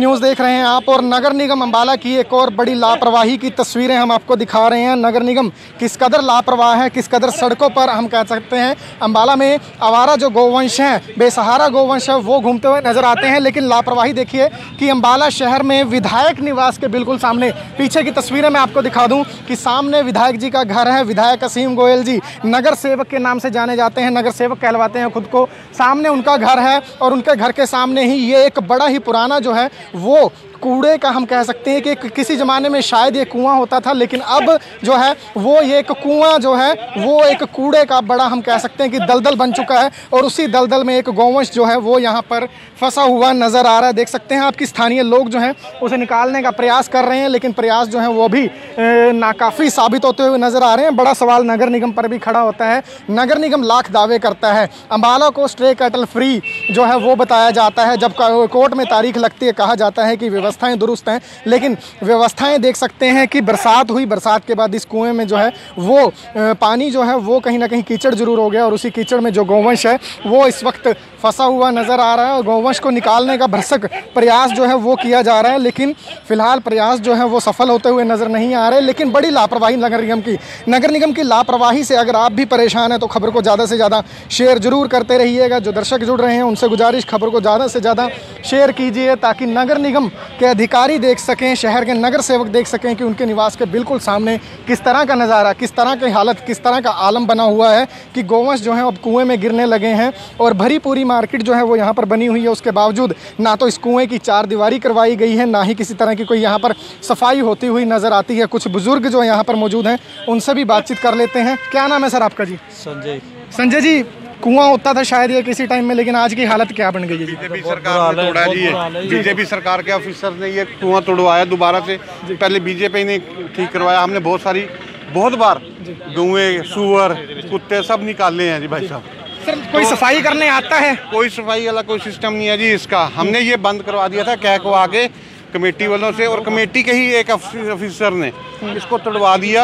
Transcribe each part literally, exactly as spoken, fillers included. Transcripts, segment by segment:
News देख रहे हैं आप और नगर निगम अम्बाला की एक और बड़ी लापरवाही की तस्वीरें हम आपको दिखा रहे हैं। नगर निगम किस कदर लापरवाह है, किस कदर सड़कों पर हम कह सकते हैं अम्बाला में आवारा जो गोवंश हैं, बेसहारा गोवंश है, वो घूमते हुए नजर आते हैं। लेकिन लापरवाही देखिए कि अम्बाला शहर में विधायक निवास के बिल्कुल सामने, पीछे की तस्वीरें मैं आपको दिखा दूँ कि सामने विधायक जी का घर है। विधायक असीम गोयल जी नगर सेवक के नाम से जाने जाते हैं, नगर सेवक कहलवाते हैं खुद को। सामने उनका घर है और उनके घर के सामने ही ये एक बड़ा ही पुराना जो है वो कूड़े का हम कह सकते हैं कि किसी ज़माने में शायद ये कुआं होता था, लेकिन अब जो है वो ये एक कुआं जो है वो एक कूड़े का बड़ा हम कह सकते हैं कि दलदल बन चुका है। और उसी दलदल में एक गौवंश जो है वो यहाँ पर फंसा हुआ नज़र आ रहा है। देख सकते हैं आपकी स्थानीय लोग जो हैं उसे निकालने का प्रयास कर रहे हैं, लेकिन प्रयास जो है वो भी नाकाफ़ी साबित होते हुए नज़र आ रहे हैं। बड़ा सवाल नगर निगम पर भी खड़ा होता है। नगर निगम लाख दावे करता है, अम्बाला को स्ट्रे कैटल फ्री जो है वो बताया जाता है, जब कोर्ट में तारीख लगती है कहा जाता है कि व्यवस्थाएं दुरुस्त हैं, लेकिन व्यवस्थाएं देख सकते हैं कि बरसात हुई, बरसात के बाद इस कुएं में जो है वो पानी जो है वो कहीं ना कहीं कीचड़ जरूर हो गया और उसी कीचड़ में जो गौवंश है वो इस वक्त फंसा हुआ नज़र आ रहा है। और गौवंश को निकालने का भरसक प्रयास जो है वो किया जा रहा है, लेकिन फिलहाल प्रयास जो है वो सफल होते हुए नज़र नहीं आ रहे। लेकिन बड़ी लापरवाही नगर निगम की नगर निगम की लापरवाही से अगर आप भी परेशान हैं तो खबर को ज़्यादा से ज़्यादा शेयर जरूर करते रहिएगा। जो दर्शक जुड़ रहे हैं उनसे गुजारिश, खबर को ज़्यादा से ज़्यादा शेयर कीजिए ताकि नगर निगम के अधिकारी देख सकें, शहर के नगर सेवक देख सकें कि उनके निवास के बिल्कुल सामने किस तरह का नज़ारा, किस तरह की हालत, किस तरह का आलम बना हुआ है कि गौवंश जो है अब कुएं में गिरने लगे हैं। और भरी पूरी मार्केट जो है वो यहाँ पर बनी हुई है, उसके बावजूद ना तो इस कुएं की चार दीवारी करवाई गई है, ना ही किसी तरह की कोई यहाँ पर सफाई होती हुई नज़र आती है। कुछ बुजुर्ग जो यहाँ पर मौजूद हैं उनसे भी बातचीत कर लेते हैं। क्या नाम है सर आपका? जी संजय। संजय जी, कुआं होता था शायद ये किसी टाइम में, लेकिन आज की हालत क्या बन गई है? बीजेपी सरकार ने तोड़ा जी, बीजेपी सरकार के ऑफिसर ने ये कुआं तोड़वाया दोबारा से। पहले बीजेपी ने ठीक करवाया, हमने बहुत सारी बहुत बार गौएं, सुअर, कुत्ते सब निकाले हैं जी भाई साहब। सर कोई तो, सफाई करने आता है? कोई सफाई वाला कोई सिस्टम नहीं है जी इसका। हमने ये बंद करवा दिया था कह को आगे कमेटी वालों से, और कमेटी के ही एक ऑफिसर ने इसको तोड़वा दिया,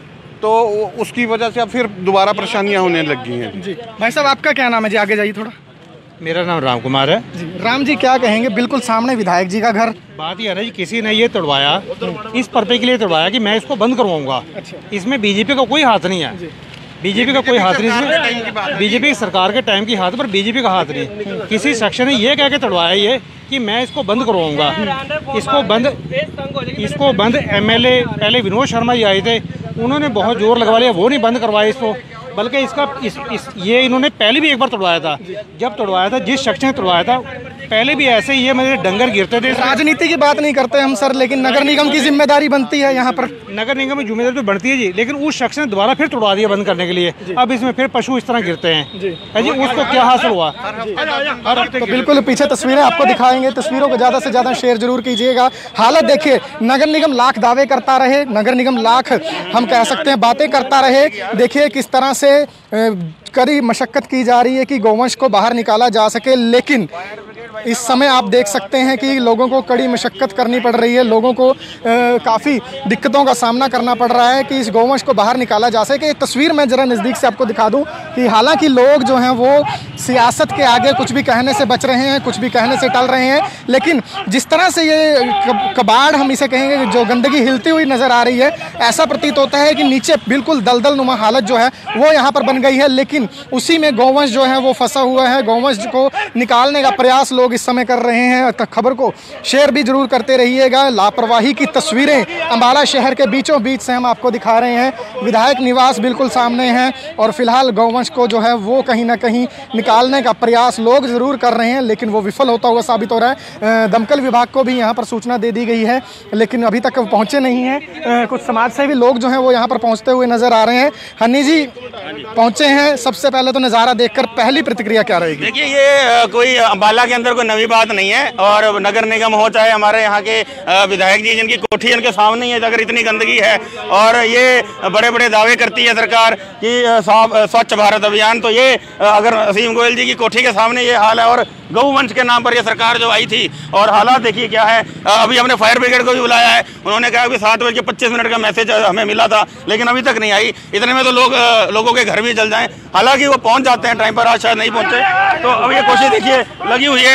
तो उसकी वजह से अब फिर दोबारा परेशानियां होने लग गई हैं जी। भाई साहब आपका क्या नाम है? जी आगे जाइए थोड़ा। मेरा नाम राम कुमार है जी। राम जी क्या कहेंगे, बिल्कुल सामने विधायक जी का घर। बात यह है ना जी, किसी ने ये तोड़वाया इस पर्पज के लिए तोड़वाया कि मैं इसको बंद करवाऊंगा। अच्छा। इसमें बीजेपी का कोई हाथ नहीं है, बीजेपी का कोई हाथ नहीं इसमें, बीजेपी सरकार के टाइम की हाथ पर बीजेपी का हाथ नहीं। किसी सेक्शन ने ये कह के तोड़वाया ये कि मैं इसको बंद करवाऊंगा। इसको बंद इसको बंद एमएलए पहले विनोद शर्मा जी आए थे, उन्होंने बहुत जोर लगवा लिया, वो नहीं बंद करवाया इसको, बल्कि इसका इस, इस ये इन्होंने पहले भी एक बार तोड़वाया था। जब तोड़वाया था जिस शख्स ने तोड़वाया था पहले भी ऐसे ही ये मेरे डंगर गिरते थे। राजनीति की बात नहीं करते हम सर, लेकिन नगर निगम की जिम्मेदारी बनती है यहाँ पर। नगर निगम की जिम्मेदारी तो बढ़ती है जी, लेकिन उस शख्स ने दोबारा फिर तोड़वा दिया बंद करने के लिए। अब इसमें फिर पशु इस तरह गिरते हैं जी, जी उसको क्या हासिल हुआ? तो बिल्कुल पीछे तस्वीरें आपको दिखाएंगे, तस्वीरों को ज़्यादा से ज़्यादा शेयर जरूर कीजिएगा। हालत देखिए, नगर निगम लाख दावे करता रहे, नगर निगम लाख हम कह सकते हैं बातें करता रहे, देखिए किस तरह से कड़ी मशक्कत की जा रही है कि गौवंश को बाहर निकाला जा सके। लेकिन इस समय आप देख सकते हैं कि लोगों को कड़ी मशक्कत करनी पड़ रही है, लोगों को काफ़ी दिक्कतों का सामना करना पड़ रहा है कि इस गौवंश को बाहर निकाला जा सके। तस्वीर मैं ज़रा नज़दीक से आपको दिखा दूं कि हालांकि लोग जो हैं वो सियासत के आगे कुछ भी कहने से बच रहे हैं, कुछ भी कहने से टल रहे हैं, लेकिन जिस तरह से ये कबाड़ हम इसे कहेंगे जो गंदगी हिलती हुई नज़र आ रही है, ऐसा प्रतीत होता है कि नीचे बिल्कुल दलदल नुमा हालत जो है वो यहाँ पर बन गई है। लेकिन उसी में गौवंश जो है वो फंसा हुआ है। गौवंश को निकालने का प्रयास लोग इस समय कर रहे हैं। तक खबर को शेयर भी जरूर करते रहिएगा। लापरवाही की तस्वीरें अम्बाला शहर के बीचों बीच से हम आपको दिखा रहे हैं। विधायक निवास बिल्कुल सामने हैं और फिलहाल गौवंश को जो है वो कहीं ना कहीं निकालने का प्रयास लोग जरूर कर रहे हैं, लेकिन वो विफल होता हुआ साबित हो रहा है। दमकल विभाग को भी यहाँ पर सूचना दे दी गई है, लेकिन अभी तक पहुँचे नहीं हैं। कुछ समाज सेवी लोग जो हैं वो यहाँ पर पहुँचते हुए नजर आ रहे हैं। हनी जी पहुँचे हैं, सबसे पहले तो नज़ारा देखकर पहली प्रतिक्रिया क्या रहेगी? देखिए ये कोई अम्बाला के अंदर कोई नवी बात नहीं है, और नगर निगम हो चाहे हमारे यहाँ के विधायक जी जिनकी कोठी इनके सामने ही है, अगर इतनी गंदगी है और ये बड़े बड़े दावे करती है सरकार कि स्वच्छ भारत अभियान, तो ये अगर असीम गोयल जी की कोठी के सामने ये हाल है और गौवंश के नाम पर ये सरकार जो आई थी, और हालात देखिए क्या है। अभी हमने फायर ब्रिगेड को भी बुलाया है, उन्होंने कहा कि सात बज के पच्चीस मिनट का मैसेज हमें मिला था, लेकिन अभी तक नहीं आई। इतने में तो लोग लोगों के घर भी जल जाएं, हालांकि वो पहुंच जाते हैं टाइम पर, आज शायद नहीं पहुंचे। तो अब ये कोशिश देखिए लगी हुई है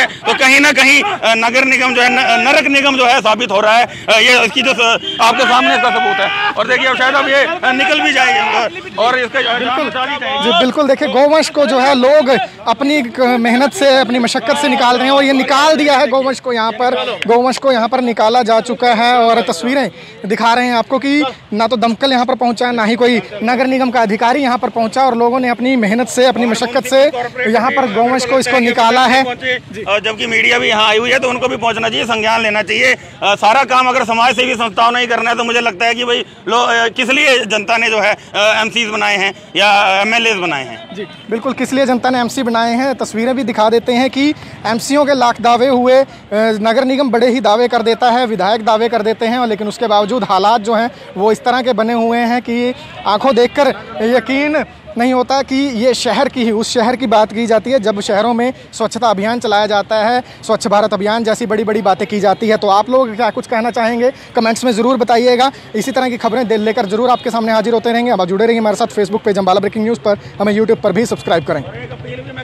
है तो कहीं ना कहीं नगर निगम जो है नरक निगम जो है साबित हो रहा है। ये इसकी जो आपके सामने इसका सबूत है। और देखिए अब शायद अब ये निकल भी जाएगी और इसका बिल्कुल जी बिल्कुल देखिए गौवंश को जो है लोग अपनी मेहनत से अपनी मशक्कत से निकाल रहे हैं और ये निकाल दिया है गौवंश को यहाँ पर गौवंश को यहाँ पर निकाला जा चुका है। और तस्वीरें दिखा रहे हैं आपको कि ना तो दमकल यहाँ पर पहुँचा ना ही कोई नगर निगम का अधिकारी यहाँ पर पहुँचा और लोगों ने अपनी मेहनत से अपनी मशक्कत से यहाँ पर गौवंश को इसको निकाला है। जबकि मीडिया भी यहाँ आई हुई है तो उनको भी पहुँचना चाहिए, संज्ञान लेना चाहिए। सारा काम अगर समाज सेवी संस्थाओं ने ही करना है तो मुझे लगता है कि भाई लोग किस लिए जनता ने जो है एमसीज बनाए हैं या एमएलए बनाए हैं। जी बिल्कुल किस लिए जनता ने एमसी बनाए हैं। तस्वीरें भी दिखा देते हैं कि एमसीओं के लाख दावे हुए, नगर निगम बड़े ही दावे कर देता है, विधायक दावे कर देते हैं, लेकिन उसके बावजूद हालात जो हैं वो इस तरह के बने हुए हैं कि आंखों देखकर यकीन नहीं होता कि ये शहर की ही उस शहर की बात की जाती है जब शहरों में स्वच्छता अभियान चलाया जाता है, स्वच्छ भारत अभियान जैसी बड़ी बड़ी बातें की जाती है। तो आप लोग क्या कुछ कहना चाहेंगे कमेंट्स में ज़रूर बताइएगा। इसी तरह की खबरें दिल लेकर जरूर आपके सामने हाजिर होते रहेंगे। अब आप जुड़े रहिए हमारे साथ Facebook page Ambala breaking news पर, हमें यूट्यूब पर भी सब्सक्राइब करें।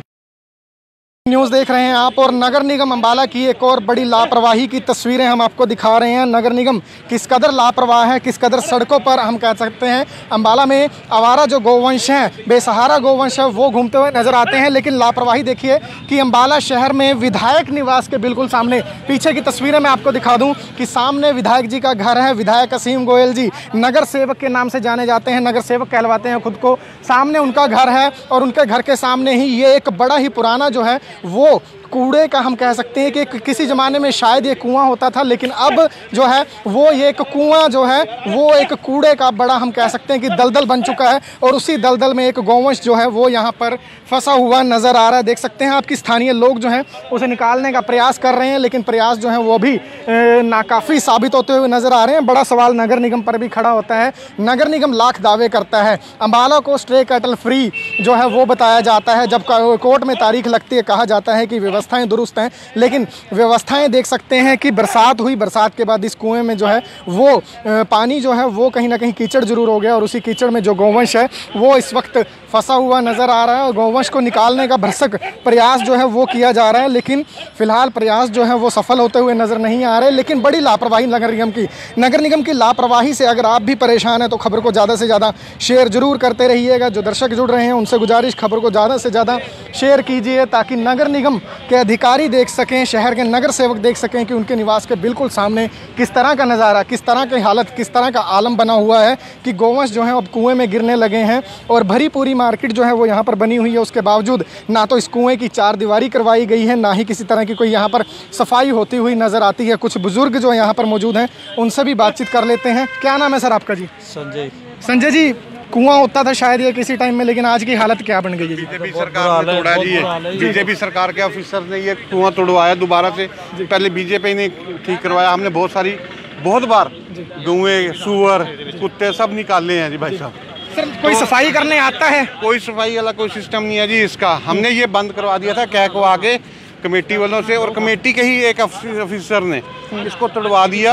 न्यूज़ देख रहे हैं आप और नगर निगम अम्बाला की एक और बड़ी लापरवाही की तस्वीरें हम आपको दिखा रहे हैं। नगर निगम किस कदर लापरवाह है, किस कदर सड़कों पर हम कह सकते हैं अम्बाला में आवारा जो गौवंश हैं, बेसहारा गौवंश है, वो घूमते हुए नजर आते हैं। लेकिन लापरवाही देखिए कि अम्बाला शहर में विधायक निवास के बिल्कुल सामने, पीछे की तस्वीरें मैं आपको दिखा दूँ कि सामने विधायक जी का घर है। विधायक असीम गोयल जी नगर सेवक के नाम से जाने जाते हैं, नगर सेवक कहलवाते हैं खुद को। सामने उनका घर है और उनके घर के सामने ही ये एक बड़ा ही पुराना जो है वो कूड़े का हम कह सकते हैं कि किसी ज़माने में शायद ये कुआं होता था, लेकिन अब जो है वो ये एक कुआं जो है वो एक कूड़े का बड़ा हम कह सकते हैं कि दलदल बन चुका है। और उसी दलदल में एक गौवंश जो है वो यहाँ पर फंसा हुआ नज़र आ रहा है। देख सकते हैं आपकी स्थानीय लोग जो हैं उसे निकालने का प्रयास कर रहे हैं, लेकिन प्रयास जो है वो भी नाकाफ़ी साबित होते हुए नज़र आ रहे हैं। बड़ा सवाल नगर निगम पर भी खड़ा होता है। नगर निगम लाख दावे करता है, अम्बाला को स्ट्रे कैटल फ्री जो है वो बताया जाता है। जब कोर्ट में तारीख लगती है कहा जाता है कि व्यवस्थाएं दुरुस्त हैं, लेकिन व्यवस्थाएं देख सकते हैं कि बरसात हुई, बरसात के बाद इस कुएं में जो है वो पानी जो है वो कहीं ना कहीं कीचड़ जरूर हो गया और उसी कीचड़ में जो गौवंश है वो इस वक्त फंसा हुआ नज़र आ रहा है। और गौवंश को निकालने का भरसक प्रयास जो है वो किया जा रहा है, लेकिन फिलहाल प्रयास जो है वो सफल होते हुए नज़र नहीं आ रहे। लेकिन बड़ी लापरवाही नगर निगम की नगर निगम की लापरवाही से अगर आप भी परेशान हैं तो खबर को ज़्यादा से ज़्यादा शेयर जरूर करते रहिएगा। जो दर्शक जुड़ रहे हैं उनसे गुजारिश, खबर को ज़्यादा से ज़्यादा शेयर कीजिए ताकि नगर निगम के अधिकारी देख सकें, शहर के नगर सेवक देख सकें कि उनके निवास के बिल्कुल सामने किस तरह का नज़ारा, किस तरह की हालत, किस तरह का आलम बना हुआ है कि गौवंश जो है अब कुएं में गिरने लगे हैं। और भरी पूरी मार्केट जो है वो यहाँ पर बनी हुई है, उसके बावजूद ना तो इस कुएं की चार दीवारी करवाई गई है, ना ही किसी तरह की कोई यहाँ पर सफाई होती हुई नज़र आती है। कुछ बुजुर्ग जो यहाँ पर मौजूद हैं उनसे भी बातचीत कर लेते हैं। क्या नाम है सर आपका? जी संजय। संजय जी, कुआं होता था शायद ये किसी टाइम में, लेकिन आज की हालत क्या बन गई है? बीजेपी सरकार ने तोड़ा जी, बीजेपी सरकार के ऑफिसर ने ये कुआं तोड़वाया दोबारा से। पहले बीजेपी ने ठीक करवाया, हमने बहुत सारी बहुत बार गौएं, सूअर, कुत्ते सब निकाले हैं जी भाई साहब। सर कोई तो सफाई करने आता है? कोई सफाई वाला कोई सिस्टम नहीं है जी इसका। हमने ये बंद करवा दिया था कह को आगे कमेटी वालों से, और कमेटी के ही एक ऑफिसर ने इसको तोड़वा दिया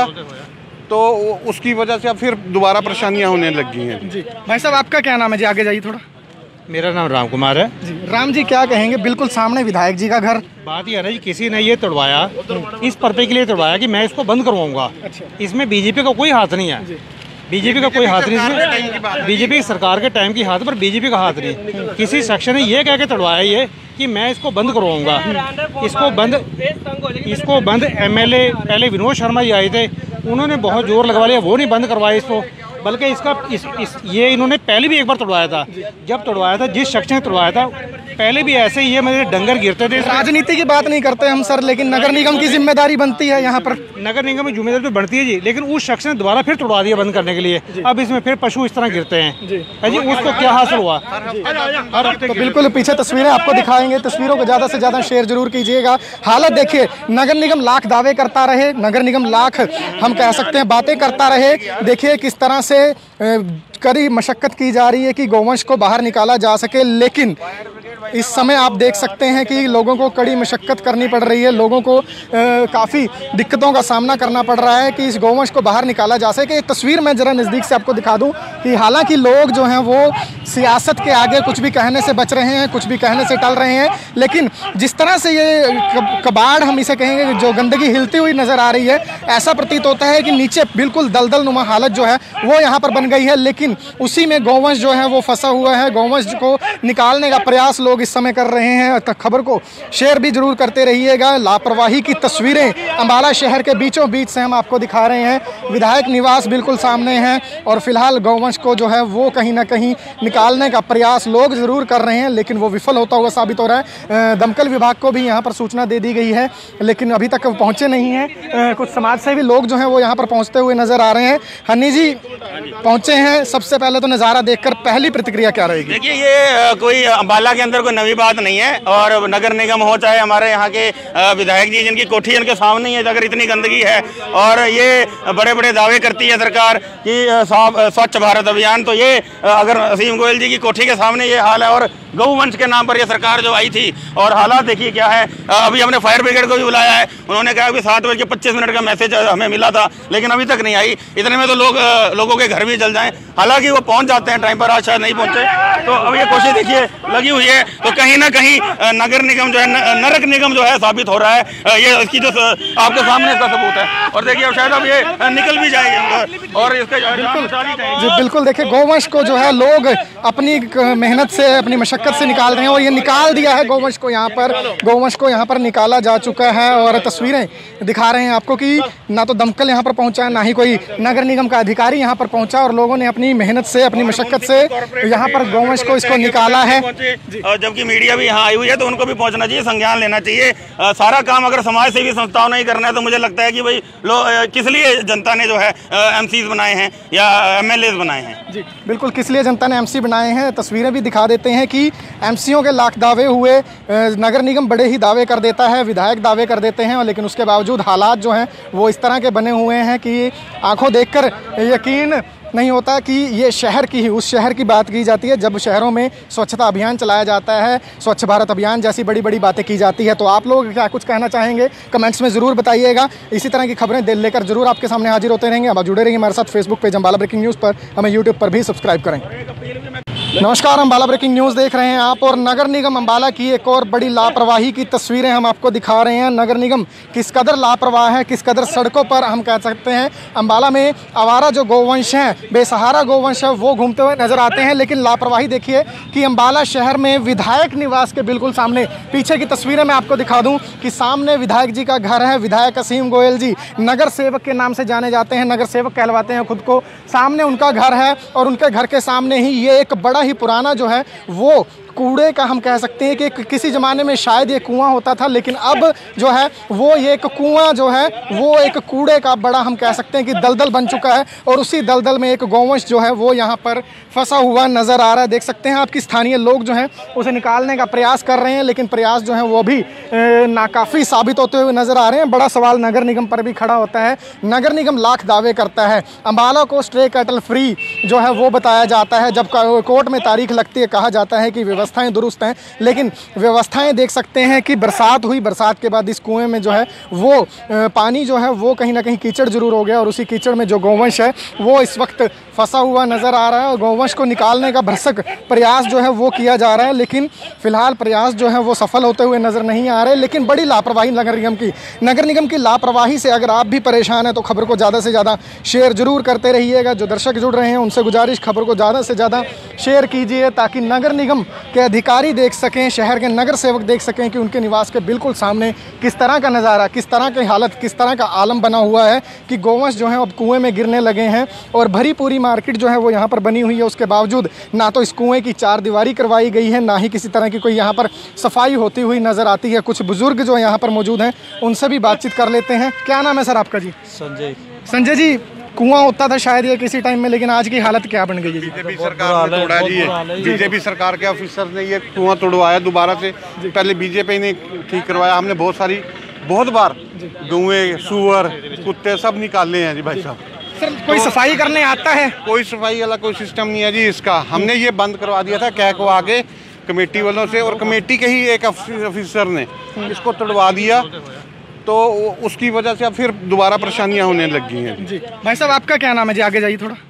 तो उसकी वजह से अब फिर दोबारा परेशानियां होने लग गई हैं जी। भाई साहब आपका क्या नाम है? जी आगे जाइए थोड़ा। मेरा नाम राम कुमार है जी। राम जी क्या कहेंगे, बिल्कुल सामने विधायक जी का घर। बात यह है ना जी, किसी ने ये तोड़वाया इस पर्पे के लिए तोड़वाया कि मैं इसको बंद करवाऊंगा। इसमें बीजेपी का कोई हाथ नहीं है, बीजेपी का कोई हाथ नहीं इसमें। बीजेपी सरकार के टाइम की हाथ पर बीजेपी का हाथ नहीं। किसी सेक्शन ने ये कह के तोड़वाया ये कि मैं इसको बंद करवाऊंगा। इसको बंद इसको बंद एमएलए पहले विनोद शर्मा जी आए थे, उन्होंने बहुत जोर लगवा लिया, वो नहीं बंद करवाया इसको, बल्कि इसका इस, इस ये इन्होंने पहले भी एक बार तोड़वाया था। जब तोड़वाया था जिस शख्स ने तोड़वाया था पहले भी ऐसे ही है, मेरे डंगर गिरते थे। राजनीति की बात नहीं करते हम सर, लेकिन नगर निगम की जिम्मेदारी बनती है यहाँ पर। नगर निगम की जिम्मेदारी तो बढ़ती है जी, लेकिन उस शख्स ने दोबारा फिर तोड़वा दिया बंद करने के लिए। अब इसमें फिर पशु इस तरह गिरते हैं जी, जी उसको क्या हासिल हुआ? तो बिल्कुल पीछे तस्वीरें आपको दिखाएंगे, तस्वीरों को ज़्यादा से ज़्यादा शेयर जरूर कीजिएगा। हालत देखिए, नगर निगम लाख दावे करता रहे, नगर निगम लाख हम कह सकते हैं बातें करता रहे, देखिए किस तरह से कड़ी मशक्कत की जा रही है कि गौवंश को बाहर निकाला जा सके। लेकिन इस समय आप देख सकते हैं कि लोगों को कड़ी मशक्कत करनी पड़ रही है, लोगों को काफ़ी दिक्कतों का सामना करना पड़ रहा है कि इस गौवंश को बाहर निकाला जा सके। तस्वीर मैं ज़रा नज़दीक से आपको दिखा दूं कि हालांकि लोग जो हैं वो सियासत के आगे कुछ भी कहने से बच रहे हैं, कुछ भी कहने से टल रहे हैं। लेकिन जिस तरह से ये कबाड़ हम इसे कहेंगे, जो गंदगी हिलती हुई नज़र आ रही है, ऐसा प्रतीत होता है कि नीचे बिल्कुल दलदल नुमा हालत जो है वो यहाँ पर बन गई है। लेकिन उसी में गौवंश जो है वो फंसा हुआ है। गौवंश को निकालने का प्रयास लोग इस समय कर रहे हैं। खबर को शेयर भी जरूर करते रहिएगा। लापरवाही की तस्वीरें अम्बाला शहर के बीचों बीच से हम आपको दिखा रहे हैं। विधायक निवास बिल्कुल सामने है और फिलहाल गौवंश को जो है वो कहीं ना कहीं निकालने का प्रयास लोग ज़रूर कर रहे हैं, लेकिन वो विफल होता हुआ साबित हो रहा है। दमकल विभाग को भी यहाँ पर सूचना दे दी गई है, लेकिन अभी तक पहुँचे नहीं हैं। कुछ समाज सेवी लोग जो हैं वो यहाँ पर पहुँचते हुए नज़र आ रहे हैं। हनी जी पहुँचे हैं, सबसे पहले तो नज़ारा देखकर पहली प्रतिक्रिया क्या रहेगी? देखिए, ये कोई अम्बाला के अंदर कोई नई बात नहीं है और नगर निगम हो चाहे हमारे यहाँ के विधायक जी जिनकी कोठी इनके सामने ही है, अगर इतनी गंदगी है और ये बड़े बड़े दावे करती है सरकार कि स्वच्छ भारत अभियान, तो ये अगर असीम गोयल जी की कोठी के सामने ये हाल है और गौवंश के नाम पर ये सरकार जो आई थी और हालात देखिए क्या है। अभी हमने फायर ब्रिगेड को भी बुलाया है, उन्होंने कहा कि सात बज के पच्चीस मिनट का मैसेज हमें मिला था, लेकिन अभी तक नहीं आई। इतने में तो लोग लोगों के घर भी जल जाएं। हालांकि वो पहुंच जाते हैं टाइम पर, आज शायद नहीं पहुंचे। तो अब ये कोशिश देखिए लगी हुई है, तो कहीं ना कहीं नगर निगम जो है, नरक निगम जो है साबित हो रहा है। ये इसकी जो आपके सामने इसका सबूत है। और देखिए अब शायद अब ये निकल भी जाएगी और इसके जी बिल्कुल। देखिए गौवंश को जो है लोग अपनी मेहनत से, अपनी मशक्कत से निकाल रहे हैं और ये निकाल दिया है गौवंश को। यहाँ पर गौवंश को यहाँ पर निकाला जा चुका है और तस्वीरें दिखा रहे हैं आपको कि ना तो दमकल यहाँ पर पहुँचा है, ना ही कोई नगर निगम का अधिकारी यहाँ पर पहुँचा, और लोगों ने अपनी मेहनत से, अपनी मशक्कत से यहाँ पर गौवंश को इसको निकाला है। जबकि मीडिया भी यहाँ आई हुई है तो उनको भी पहुँचना चाहिए, संज्ञान लेना चाहिए। सारा काम अगर समाज सेवी संस्थाओं ने ही करना है तो मुझे लगता है कि भाई लो किस लिए जनता ने जो है एमसीज बनाए हैं या एमएलए बनाए हैं। जी बिल्कुल, किस लिए जनता ने एमसी बनाए हैं। तस्वीरें भी दिखा देते हैं कि एमसीओ के लाख दावे हुए, नगर निगम बड़े ही दावे कर देता है, विधायक दावे कर देते हैं, लेकिन उसके बावजूद हालात जो हैं वो इस तरह के बने हुए हैं कि आंखों देखकर यकीन नहीं होता कि ये शहर की ही, उस शहर की बात की जाती है जब शहरों में स्वच्छता अभियान चलाया जाता है, स्वच्छ भारत अभियान जैसी बड़ी बड़ी बातें की जाती है। तो आप लोग क्या कुछ कहना चाहेंगे कमेंट्स में ज़रूर बताइएगा। इसी तरह की खबरें दिल लेकर जरूर आपके सामने हाजिर होते रहेंगे। अब जुड़े रहिए हमारे साथ Facebook page Ambala breaking news पर, हमें यूट्यूब पर भी सब्सक्राइब करें। नमस्कार, अम्बाला ब्रेकिंग न्यूज़ देख रहे हैं आप और नगर निगम अम्बाला की एक और बड़ी लापरवाही की तस्वीरें हम आपको दिखा रहे हैं। नगर निगम किस कदर लापरवाह है, किस कदर सड़कों पर हम कह सकते हैं अम्बाला में आवारा जो गौवंश हैं, बेसहारा गौवंश है, वो घूमते हुए नजर आते हैं। लेकिन लापरवाही देखिए कि अम्बाला शहर में विधायक निवास के बिल्कुल सामने, पीछे की तस्वीरें मैं आपको दिखा दूँ कि सामने विधायक जी का घर है। विधायक असीम गोयल जी नगर सेवक के नाम से जाने जाते हैं, नगर सेवक कहलवाते हैं खुद को। सामने उनका घर है और उनके घर के सामने ही ये एक बड़ा ही पुराना जो है वो कूड़े का हम कह सकते हैं कि किसी ज़माने में शायद ये कुआं होता था, लेकिन अब जो है वो ये एक कुआं जो है वो एक कूड़े का बड़ा हम कह सकते हैं कि दलदल बन चुका है। और उसी दलदल में एक गौवंश जो है वो यहाँ पर फंसा हुआ नज़र आ रहा है। देख सकते हैं आपकी स्थानीय लोग जो हैं उसे निकालने का प्रयास कर रहे हैं, लेकिन प्रयास जो है वो भी नाकाफ़ी साबित होते हुए नज़र आ रहे हैं। बड़ा सवाल नगर निगम पर भी खड़ा होता है। नगर निगम लाख दावे करता है, अम्बाला को स्ट्रे कैटल फ्री जो है वो बताया जाता है, जब कोर्ट में तारीख लगती है कहा जाता है कि व्यवस्थाएं दुरुस्त हैं, लेकिन व्यवस्थाएं देख सकते हैं कि बरसात हुई, बरसात के बाद इस कुएं में जो है वो पानी जो है वो कहीं ना कहीं कीचड़ जरूर हो गया और उसी कीचड़ में जो गौवंश है वो इस वक्त फंसा हुआ नज़र आ रहा है। और गौवंश को निकालने का भरसक प्रयास जो है वो किया जा रहा है, लेकिन फिलहाल प्रयास जो है वो सफल होते हुए नज़र नहीं आ रहे। लेकिन बड़ी लापरवाही नगर निगम की नगर निगम की लापरवाही से अगर आप भी परेशान हैं तो खबर को ज़्यादा से ज़्यादा शेयर जरूर करते रहिएगा। जो दर्शक जुड़ रहे हैं उनसे गुजारिश, खबर को ज़्यादा से ज़्यादा शेयर कीजिए ताकि नगर निगम के अधिकारी देख सकें, शहर के नगर सेवक देख सकें कि उनके निवास के बिल्कुल सामने किस तरह का नज़ारा, किस तरह की हालत, किस तरह का आलम बना हुआ है कि गौवंश जो है अब कुएं में गिरने लगे हैं। और भरी पूरी मार्केट जो है वो यहाँ पर बनी हुई है, उसके बावजूद ना तो इस कुएं की चार दीवारी करवाई गई है, ना ही किसी तरह की कोई यहाँ पर सफाई होती हुई नज़र आती है। कुछ बुजुर्ग जो यहाँ पर मौजूद हैं उनसे भी बातचीत कर लेते हैं। क्या नाम है सर आपका? जी संजय। संजय जी, कुआं होता था शायद ये किसी टाइम में, लेकिन आज की हालत क्या बन गई है? बीजेपी सरकार ने तोड़ा जी, बीजेपी सरकार के ऑफिसर ने ये कुआं तोड़वाया दोबारा से। पहले बीजेपी ने ठीक करवाया, हमने बहुत सारी बहुत बार गौएं, सुअर, कुत्ते सब निकाले हैं जी भाई साहब। सर कोई सफाई करने आता है? कोई सफाई वाला कोई सिस्टम नहीं है जी इसका। हमने ये बंद करवा दिया था कह को आगे कमेटी वालों से, और कमेटी के ही एक ऑफिसर ने इसको तोड़वा दिया, तो उसकी वजह से अब फिर दोबारा परेशानियां होने लग गई हैं। जी भाई साहब, आपका क्या नाम है? जी आगे जाइए थोड़ा।